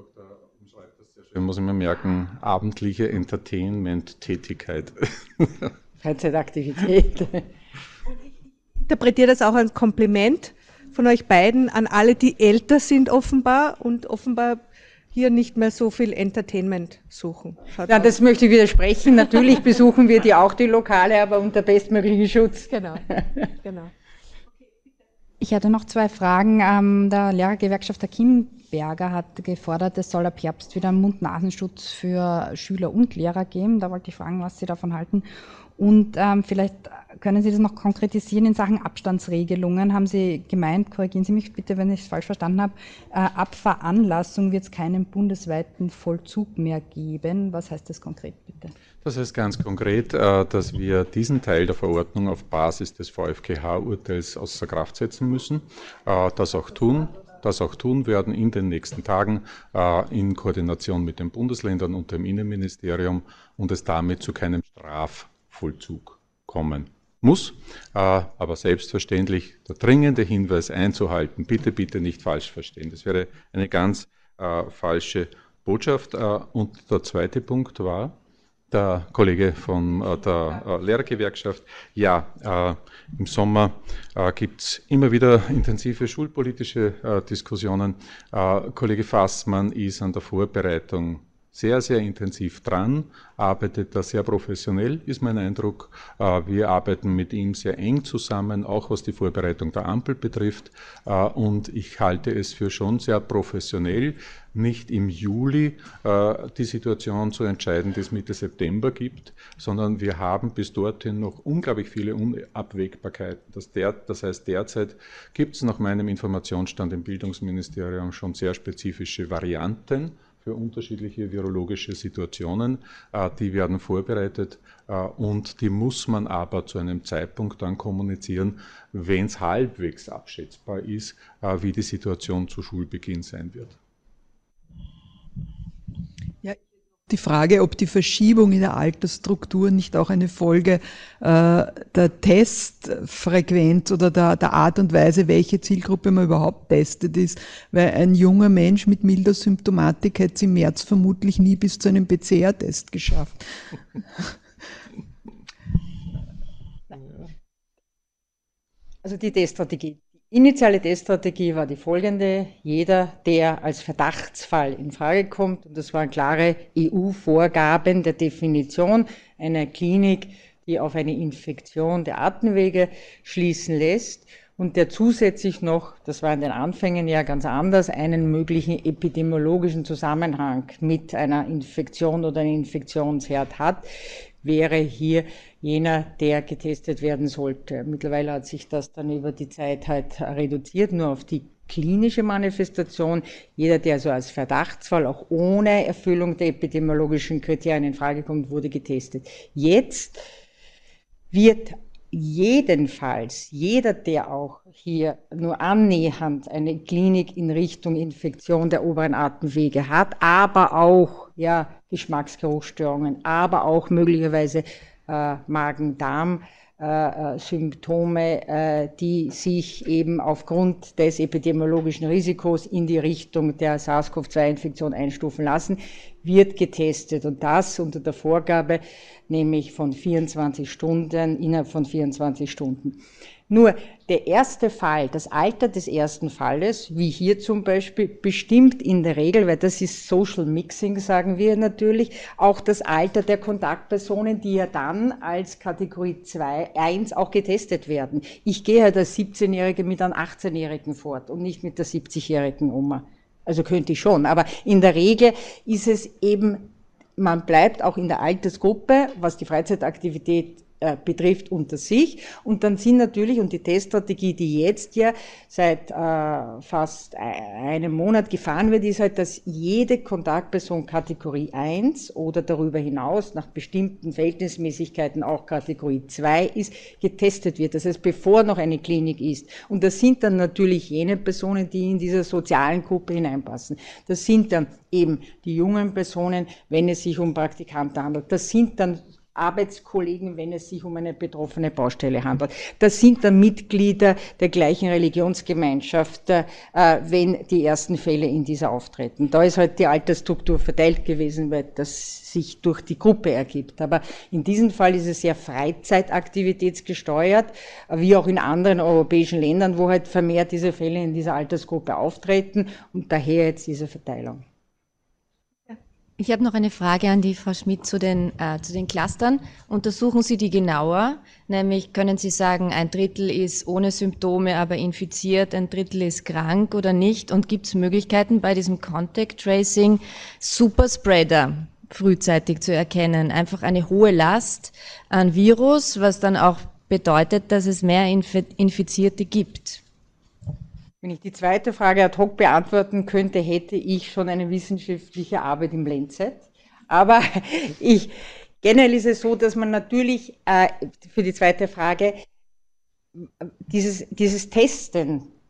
Da muss ich mir merken, abendliche Entertainment-Tätigkeit. Freizeitaktivität. Ich interpretiere das auch als Kompliment von euch beiden an alle, die älter sind offenbar und offenbar hier nicht mehr so viel Entertainment suchen. Schaut ja, das möchte ich widersprechen. Natürlich besuchen wir die auch, die Lokale, aber unter bestmöglichen Schutz. Genau, genau. Ich hatte noch zwei Fragen. Ähm, der Lehrergewerkschaft der Kimberger hat gefordert, es soll ab Herbst wieder einen Mund-Nasenschutz für Schüler und Lehrer geben. Da wollte ich fragen, was Sie davon halten. Und ähm, vielleicht können Sie das noch konkretisieren in Sachen Abstandsregelungen. Haben Sie gemeint, korrigieren Sie mich bitte, wenn ich es falsch verstanden habe, äh, ab Veranlassung wird es keinen bundesweiten Vollzug mehr geben. Was heißt das konkret bitte? Das heißt ganz konkret, äh, dass wir diesen Teil der Verordnung auf Basis des V f G H-Urteils außer Kraft setzen müssen, äh, das auch tun. das auch tun werden in den nächsten Tagen in Koordination mit den Bundesländern und dem Innenministerium und es damit zu keinem Strafvollzug kommen muss. Aber selbstverständlich der dringende Hinweis einzuhalten, bitte, bitte nicht falsch verstehen. Das wäre eine ganz falsche Botschaft. Und der zweite Punkt war, der Kollege von äh, der äh, Lehrergewerkschaft, ja, äh, im Sommer äh, gibt es immer wieder intensive schulpolitische äh, Diskussionen. Äh, Kollege Fassmann ist an der Vorbereitung sehr, sehr intensiv dran, arbeitet da sehr professionell, ist mein Eindruck. Äh, wir arbeiten mit ihm sehr eng zusammen, auch was die Vorbereitung der Ampel betrifft. Äh, und ich halte es für schon sehr professionell, nicht im Juli äh, die Situation zu entscheiden, die es Mitte September gibt, sondern wir haben bis dorthin noch unglaublich viele Unabwägbarkeiten. Das, der, das heißt, derzeit gibt es nach meinem Informationsstand im Bildungsministerium schon sehr spezifische Varianten für unterschiedliche virologische Situationen. Äh, die werden vorbereitet äh, und die muss man aber zu einem Zeitpunkt dann kommunizieren, wenn es halbwegs abschätzbar ist, äh, wie die Situation zu Schulbeginn sein wird. Ja, die Frage, ob die Verschiebung in der Altersstruktur nicht auch eine Folge äh, der Testfrequenz oder der, der Art und Weise, welche Zielgruppe man überhaupt testet ist, weil ein junger Mensch mit milder Symptomatik hätte es im März vermutlich nie bis zu einem P C R-Test geschafft. Also die Teststrategie. Die initiale Teststrategie war die folgende: Jeder, der als Verdachtsfall in Frage kommt, und das waren klare E U-Vorgaben der Definition einer Klinik, die auf eine Infektion der Atemwege schließen lässt und der zusätzlich noch, das war in den Anfängen ja ganz anders, einen möglichen epidemiologischen Zusammenhang mit einer Infektion oder einem Infektionsherd hat, wäre hier jener, der getestet werden sollte. Mittlerweile hat sich das dann über die Zeit halt reduziert, nur auf die klinische Manifestation. Jeder, der also als Verdachtsfall auch ohne Erfüllung der epidemiologischen Kriterien in Frage kommt, wurde getestet. Jetzt wird jedenfalls jeder, der auch hier nur annähernd eine Klinik in Richtung Infektion der oberen Atemwege hat, aber auch ja, Geschmacksgeruchsstörungen, aber auch möglicherweise äh, Magen-Darm-Symptome, äh, äh, die sich eben aufgrund des epidemiologischen Risikos in die Richtung der SARS-C o V zwei Infektion einstufen lassen, wird getestet. Und das unter der Vorgabe, nämlich von vierundzwanzig Stunden, innerhalb von vierundzwanzig Stunden. Nur der erste Fall, das Alter des ersten Falles, wie hier zum Beispiel, bestimmt in der Regel, weil das ist Social Mixing, sagen wir natürlich, auch das Alter der Kontaktpersonen, die ja dann als Kategorie zwei, eins auch getestet werden. Ich gehe halt als siebzehnjährige mit einem achtzehnjährigen fort und nicht mit der siebzigjährigen Oma. Also könnte ich schon, aber in der Regel ist es eben, man bleibt auch in der Altersgruppe, was die Freizeitaktivität äh, betrifft, unter sich. Und dann sind natürlich, und die Teststrategie, die jetzt ja seit äh, fast einem Monat gefahren wird, ist halt, dass jede Kontaktperson Kategorie eins oder darüber hinaus nach bestimmten Verhältnismäßigkeiten auch Kategorie zwei ist, getestet wird. Das heißt, bevor noch eine Klinik ist. Und das sind dann natürlich jene Personen, die in dieser sozialen Gruppe hineinpassen. Das sind dann eben die jungen Personen, wenn es sich um Praktikanten handelt. Das sind dann Arbeitskollegen, wenn es sich um eine betroffene Baustelle handelt. Das sind dann Mitglieder der gleichen Religionsgemeinschaft, äh, wenn die ersten Fälle in dieser auftreten. Da ist halt die Altersstruktur verteilt gewesen, weil das sich durch die Gruppe ergibt. Aber in diesem Fall ist es sehr freizeitaktivitätsgesteuert, wie auch in anderen europäischen Ländern, wo halt vermehrt diese Fälle in dieser Altersgruppe auftreten und daher jetzt diese Verteilung. Ich habe noch eine Frage an die Frau Schmidt zu den, äh, zu den Clustern. Untersuchen Sie die genauer? Nämlich können Sie sagen, ein Drittel ist ohne Symptome, aber infiziert, ein Drittel ist krank oder nicht? Und gibt es Möglichkeiten bei diesem Contact Tracing Superspreader frühzeitig zu erkennen? Einfach eine hohe Last an Virus, was dann auch bedeutet, dass es mehr Infizierte gibt. Wenn ich die zweite Frage ad hoc beantworten könnte, hätte ich schon eine wissenschaftliche Arbeit im Lancet. Aber ich, generell ist es so, dass man natürlich äh, für die zweite Frage dieses, dieses Testen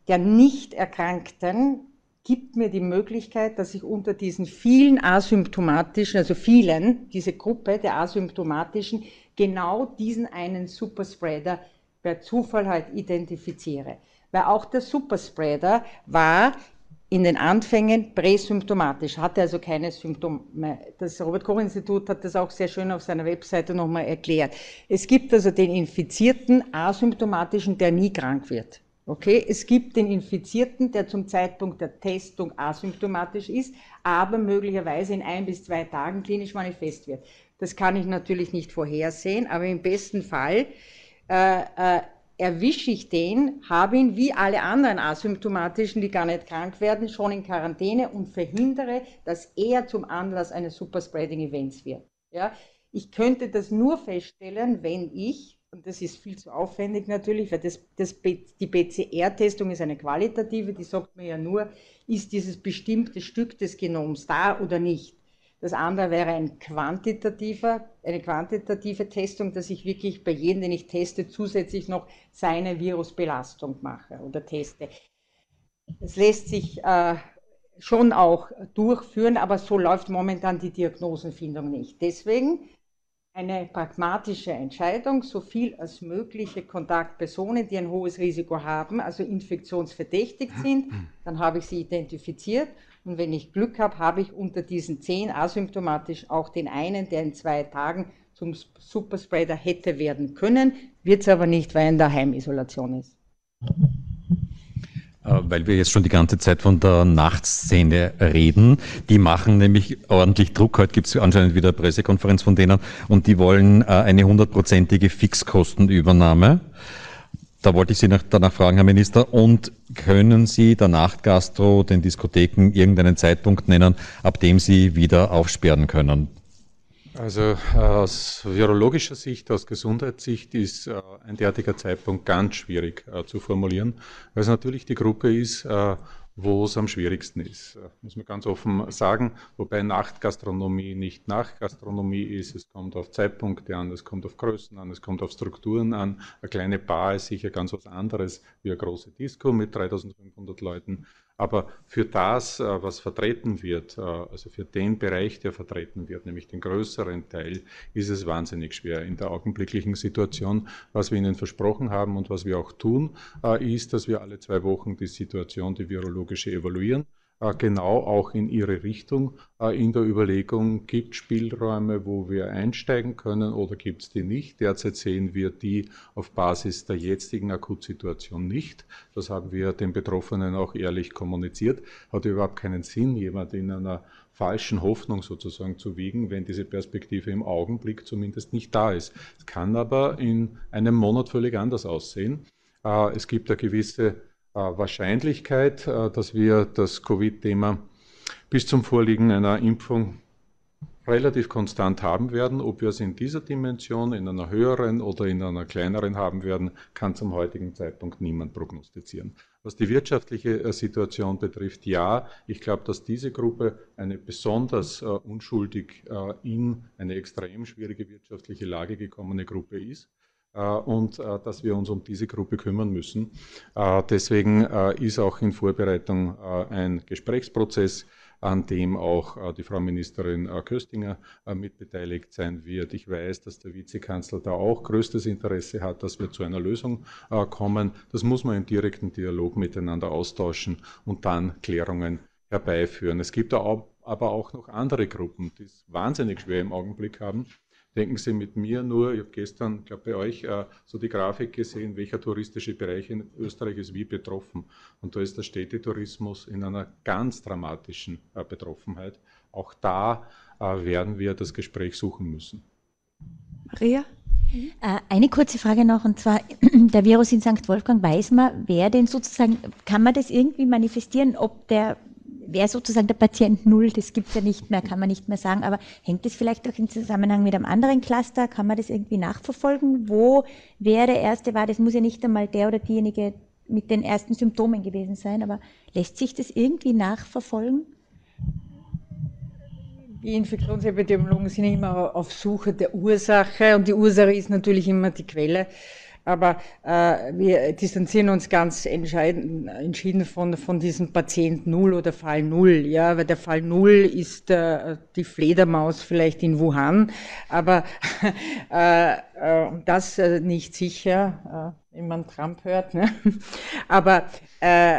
der Nicht-Erkrankten gibt mir die Möglichkeit, dass ich unter diesen vielen asymptomatischen, also vielen, diese Gruppe der asymptomatischen, genau diesen einen Superspreader per Zufall halt identifiziere. Weil auch der Superspreader war in den Anfängen präsymptomatisch, hatte also keine Symptome. Das Robert-Koch-Institut hat das auch sehr schön auf seiner Webseite nochmal erklärt. Es gibt also den Infizierten asymptomatischen, der nie krank wird. Okay, es gibt den Infizierten, der zum Zeitpunkt der Testung asymptomatisch ist, aber möglicherweise in ein bis zwei Tagen klinisch manifest wird. Das kann ich natürlich nicht vorhersehen, aber im besten Fall äh, äh, erwische ich den, habe ihn wie alle anderen asymptomatischen, die gar nicht krank werden, schon in Quarantäne und verhindere, dass er zum Anlass eines Superspreading-Events wird. Ja? Ich könnte das nur feststellen, wenn ich, und das ist viel zu aufwendig natürlich, weil das, das, die P C R-Testung ist eine qualitative, die sagt mir ja nur, ist dieses bestimmte Stück des Genoms da oder nicht. Das andere wäre ein quantitativer, eine quantitative Testung, dass ich wirklich bei jedem, den ich teste, zusätzlich noch seine Virusbelastung mache oder teste. Das lässt sich äh, schon auch durchführen, aber so läuft momentan die Diagnosenfindung nicht. Deswegen eine pragmatische Entscheidung, so viel als mögliche Kontaktpersonen, die ein hohes Risiko haben, also infektionsverdächtig sind, dann habe ich sie identifiziert. Und wenn ich Glück habe, habe ich unter diesen zehn asymptomatisch auch den einen, der in zwei Tagen zum Superspreader hätte werden können, wird es aber nicht, weil er in der Heimisolation ist. Weil wir jetzt schon die ganze Zeit von der Nachtszene reden. Die machen nämlich ordentlich Druck. Heute gibt es anscheinend wieder eine Pressekonferenz von denen und die wollen eine hundertprozentige Fixkostenübernahme. Da wollte ich Sie nach, danach fragen, Herr Minister, und können Sie der Nachtgastro, den Diskotheken irgendeinen Zeitpunkt nennen, ab dem Sie wieder aufsperren können? Also aus virologischer Sicht, aus Gesundheitssicht ist äh, ein derartiger Zeitpunkt ganz schwierig äh, zu formulieren, weil es natürlich die Gruppe ist, äh, wo es am schwierigsten ist. Äh, muss man ganz offen sagen, wobei Nachtgastronomie nicht Nachtgastronomie ist. Es kommt auf Zeitpunkte an, es kommt auf Größen an, es kommt auf Strukturen an. Eine kleine Bar ist sicher ganz was anderes wie eine große Disco mit dreitausendfünfhundert Leuten. Aber für das, was vertreten wird, also für den Bereich, der vertreten wird, nämlich den größeren Teil, ist es wahnsinnig schwer in der augenblicklichen Situation. Was wir Ihnen versprochen haben und was wir auch tun, ist, dass wir alle zwei Wochen die Situation, die virologische, evaluieren. Genau auch in ihre Richtung, in der Überlegung, gibt es Spielräume, wo wir einsteigen können oder gibt es die nicht. Derzeit sehen wir die auf Basis der jetzigen Akutsituation nicht. Das haben wir den Betroffenen auch ehrlich kommuniziert. Hat überhaupt keinen Sinn, jemand in einer falschen Hoffnung sozusagen zu wiegen, wenn diese Perspektive im Augenblick zumindest nicht da ist. Es kann aber in einem Monat völlig anders aussehen. Es gibt eine gewisse Wahrscheinlichkeit, dass wir das Covid-Thema bis zum Vorliegen einer Impfung relativ konstant haben werden. Ob wir es in dieser Dimension, in einer höheren oder in einer kleineren haben werden, kann zum heutigen Zeitpunkt niemand prognostizieren. Was die wirtschaftliche Situation betrifft, ja, ich glaube, dass diese Gruppe eine besonders uh, unschuldig uh, in eine extrem schwierige wirtschaftliche Lage gekommene Gruppe ist. Und äh, dass wir uns um diese Gruppe kümmern müssen. Äh, deswegen äh, ist auch in Vorbereitung äh, ein Gesprächsprozess, an dem auch äh, die Frau Ministerin äh, Köstinger äh, mitbeteiligt sein wird. Ich weiß, dass der Vizekanzler da auch größtes Interesse hat, dass wir zu einer Lösung äh, kommen. Das muss man im direkten Dialog miteinander austauschen und dann Klärungen herbeiführen. Es gibt auch, aber auch noch andere Gruppen, die es wahnsinnig schwer im Augenblick haben. Denken Sie mit mir nur, ich habe gestern, glaube bei euch, äh, so die Grafik gesehen, welcher touristische Bereich in Österreich ist wie betroffen. Und da ist der Städtetourismus in einer ganz dramatischen äh, Betroffenheit. Auch da äh, werden wir das Gespräch suchen müssen. Maria? Eine kurze Frage noch, und zwar, der Virus in Sankt Wolfgang, weiß man, wer denn sozusagen, kann man das irgendwie manifestieren, ob der Wer sozusagen der Patient Null, das gibt es ja nicht mehr, kann man nicht mehr sagen, aber hängt das vielleicht auch im Zusammenhang mit einem anderen Cluster? Kann man das irgendwie nachverfolgen, wo wer der Erste war? Das muss ja nicht einmal der oder diejenige mit den ersten Symptomen gewesen sein, aber lässt sich das irgendwie nachverfolgen? Die Infektionsepidemiologen sind immer auf Suche der Ursache und die Ursache ist natürlich immer die Quelle. aber äh, wir distanzieren uns ganz entscheidend, entschieden von, von diesem Patient Null oder Fall Null, ja, weil der Fall Null ist äh, die Fledermaus vielleicht in Wuhan, aber äh, äh, das äh, nicht sicher, äh, wenn man Trump hört, ne? Aber äh,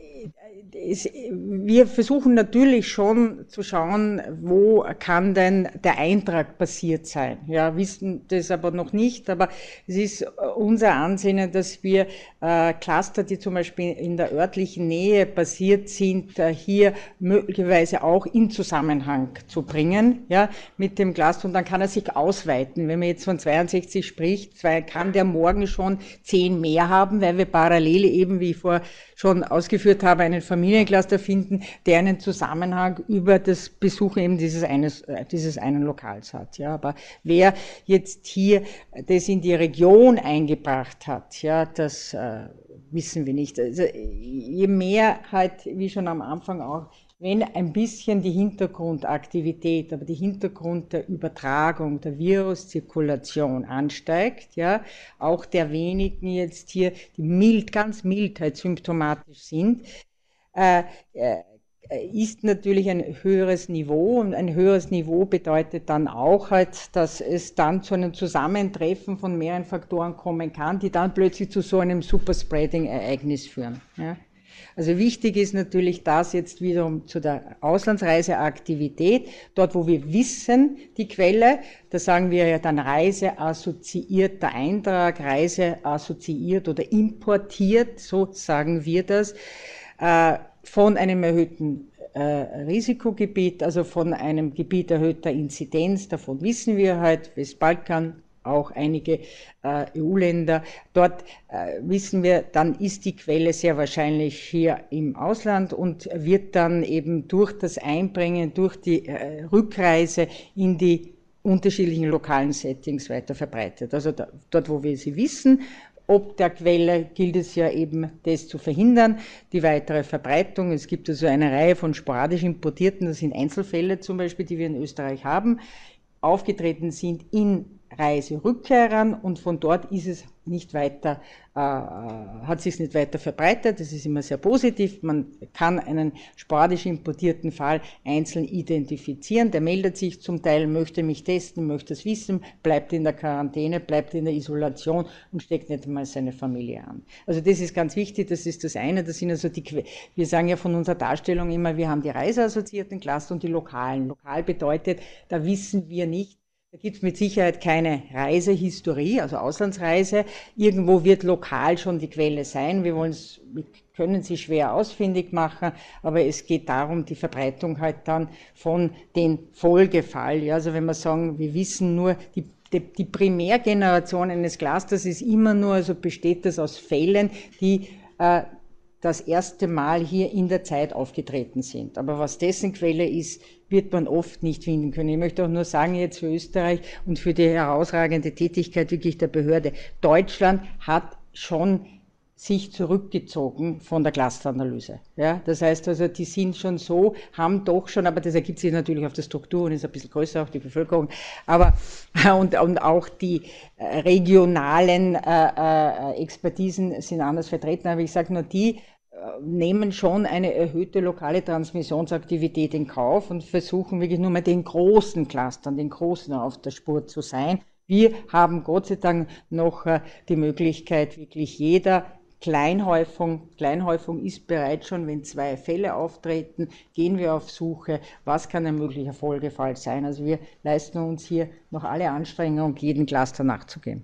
Es, wir versuchen natürlich schon zu schauen, wo kann denn der Eintrag passiert sein. Ja, wissen das aber noch nicht, aber es ist unser Ansinnen, dass wir äh, Cluster, die zum Beispiel in der örtlichen Nähe passiert sind, äh, hier möglicherweise auch in Zusammenhang zu bringen, ja, mit dem Cluster, und dann kann er sich ausweiten. Wenn man jetzt von zweiundsechzig spricht, kann der morgen schon zehn mehr haben, weil wir parallel eben, wie ich vor schon ausgeführt habe, einen Familiencluster finden, der einen Zusammenhang über das Besuchen eben dieses, eines, dieses einen Lokals hat. Ja, aber wer jetzt hier das in die Region eingebracht hat, ja, das äh, wissen wir nicht. Also, je mehr halt, wie schon am Anfang auch, wenn ein bisschen die Hintergrundaktivität, aber die Hintergrund der Übertragung, der Viruszirkulation ansteigt, ja, auch der wenigen jetzt hier, die mild, ganz mild halt symptomatisch sind, äh, äh, ist natürlich ein höheres Niveau, und ein höheres Niveau bedeutet dann auch halt, dass es dann zu einem Zusammentreffen von mehreren Faktoren kommen kann, die dann plötzlich zu so einem Superspreading-Ereignis führen. Ja. Also wichtig ist natürlich das jetzt wiederum zu der Auslandsreiseaktivität, dort wo wir wissen, die Quelle, da sagen wir ja dann reiseassoziierter Eintrag, reiseassoziiert oder importiert, so sagen wir das, äh, von einem erhöhten äh, Risikogebiet, also von einem Gebiet erhöhter Inzidenz, davon wissen wir halt, Westbalkan, auch einige äh, E U-Länder. Dort äh, wissen wir, dann ist die Quelle sehr wahrscheinlich hier im Ausland und wird dann eben durch das Einbringen, durch die äh, Rückreise in die unterschiedlichen lokalen Settings weiter verbreitet. Also da, dort, wo wir sie wissen, ob der Quelle, gilt es ja eben, das zu verhindern, die weitere Verbreitung. Es gibt also eine Reihe von sporadisch importierten, das sind Einzelfälle zum Beispiel, die wir in Österreich haben, aufgetreten sind in Reiserückkehrern, und von dort ist es nicht weiter, äh, hat sich nicht weiter verbreitet. Das ist immer sehr positiv. Man kann einen sporadisch importierten Fall einzeln identifizieren. Der meldet sich zum Teil, möchte mich testen, möchte es wissen, bleibt in der Quarantäne, bleibt in der Isolation und steckt nicht einmal seine Familie an. Also das ist ganz wichtig. Das ist das eine. Das sind also die, wir sagen ja von unserer Darstellung immer, wir haben die reiseassoziierten Cluster und die lokalen. Lokal bedeutet, da wissen wir nicht, da gibt es mit Sicherheit keine Reisehistorie, also Auslandsreise. Irgendwo wird lokal schon die Quelle sein. Wir wollen's, wir können sie schwer ausfindig machen, aber es geht darum, die Verbreitung halt dann von den Folgefall. Ja, also wenn wir sagen, wir wissen nur, die, die, die Primärgeneration eines Clusters ist immer nur, also besteht das aus Fällen, die äh, das erste Mal hier in der Zeit aufgetreten sind. Aber was dessen Quelle ist, wird man oft nicht finden können. Ich möchte auch nur sagen, jetzt für Österreich und für die herausragende Tätigkeit wirklich der Behörde, Deutschland hat schon sich zurückgezogen von der Clusteranalyse. Ja, das heißt also, die sind schon so, haben doch schon, aber das ergibt sich natürlich auf der Struktur und ist ein bisschen größer, auch die Bevölkerung, aber und, und auch die äh, regionalen äh, äh, Expertisen sind anders vertreten, aber ich sage nur, die äh, nehmen schon eine erhöhte lokale Transmissionsaktivität in Kauf und versuchen wirklich nur mal den großen Clustern, den großen auf der Spur zu sein. Wir haben Gott sei Dank noch äh, die Möglichkeit, wirklich jeder Kleinhäufung, Kleinhäufung ist bereits schon, wenn zwei Fälle auftreten, gehen wir auf Suche, was kann ein möglicher Folgefall sein. Also wir leisten uns hier noch alle Anstrengungen, jeden Cluster nachzugehen.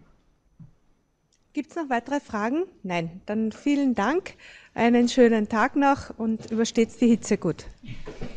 Gibt es noch weitere Fragen? Nein, dann vielen Dank, einen schönen Tag noch und übersteht die Hitze gut.